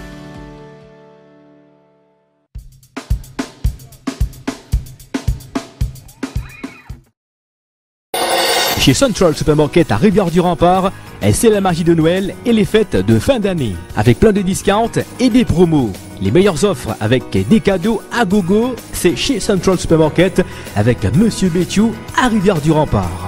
S2: Chez Central Supermarket à Rivière-du-Rempart, c'est la magie de Noël et les fêtes de fin d'année. Avec plein de discounts et des promos. Les meilleures offres avec des cadeaux à gogo, c'est chez Central Supermarket avec Monsieur Bétiou à Rivière-du-Rempart.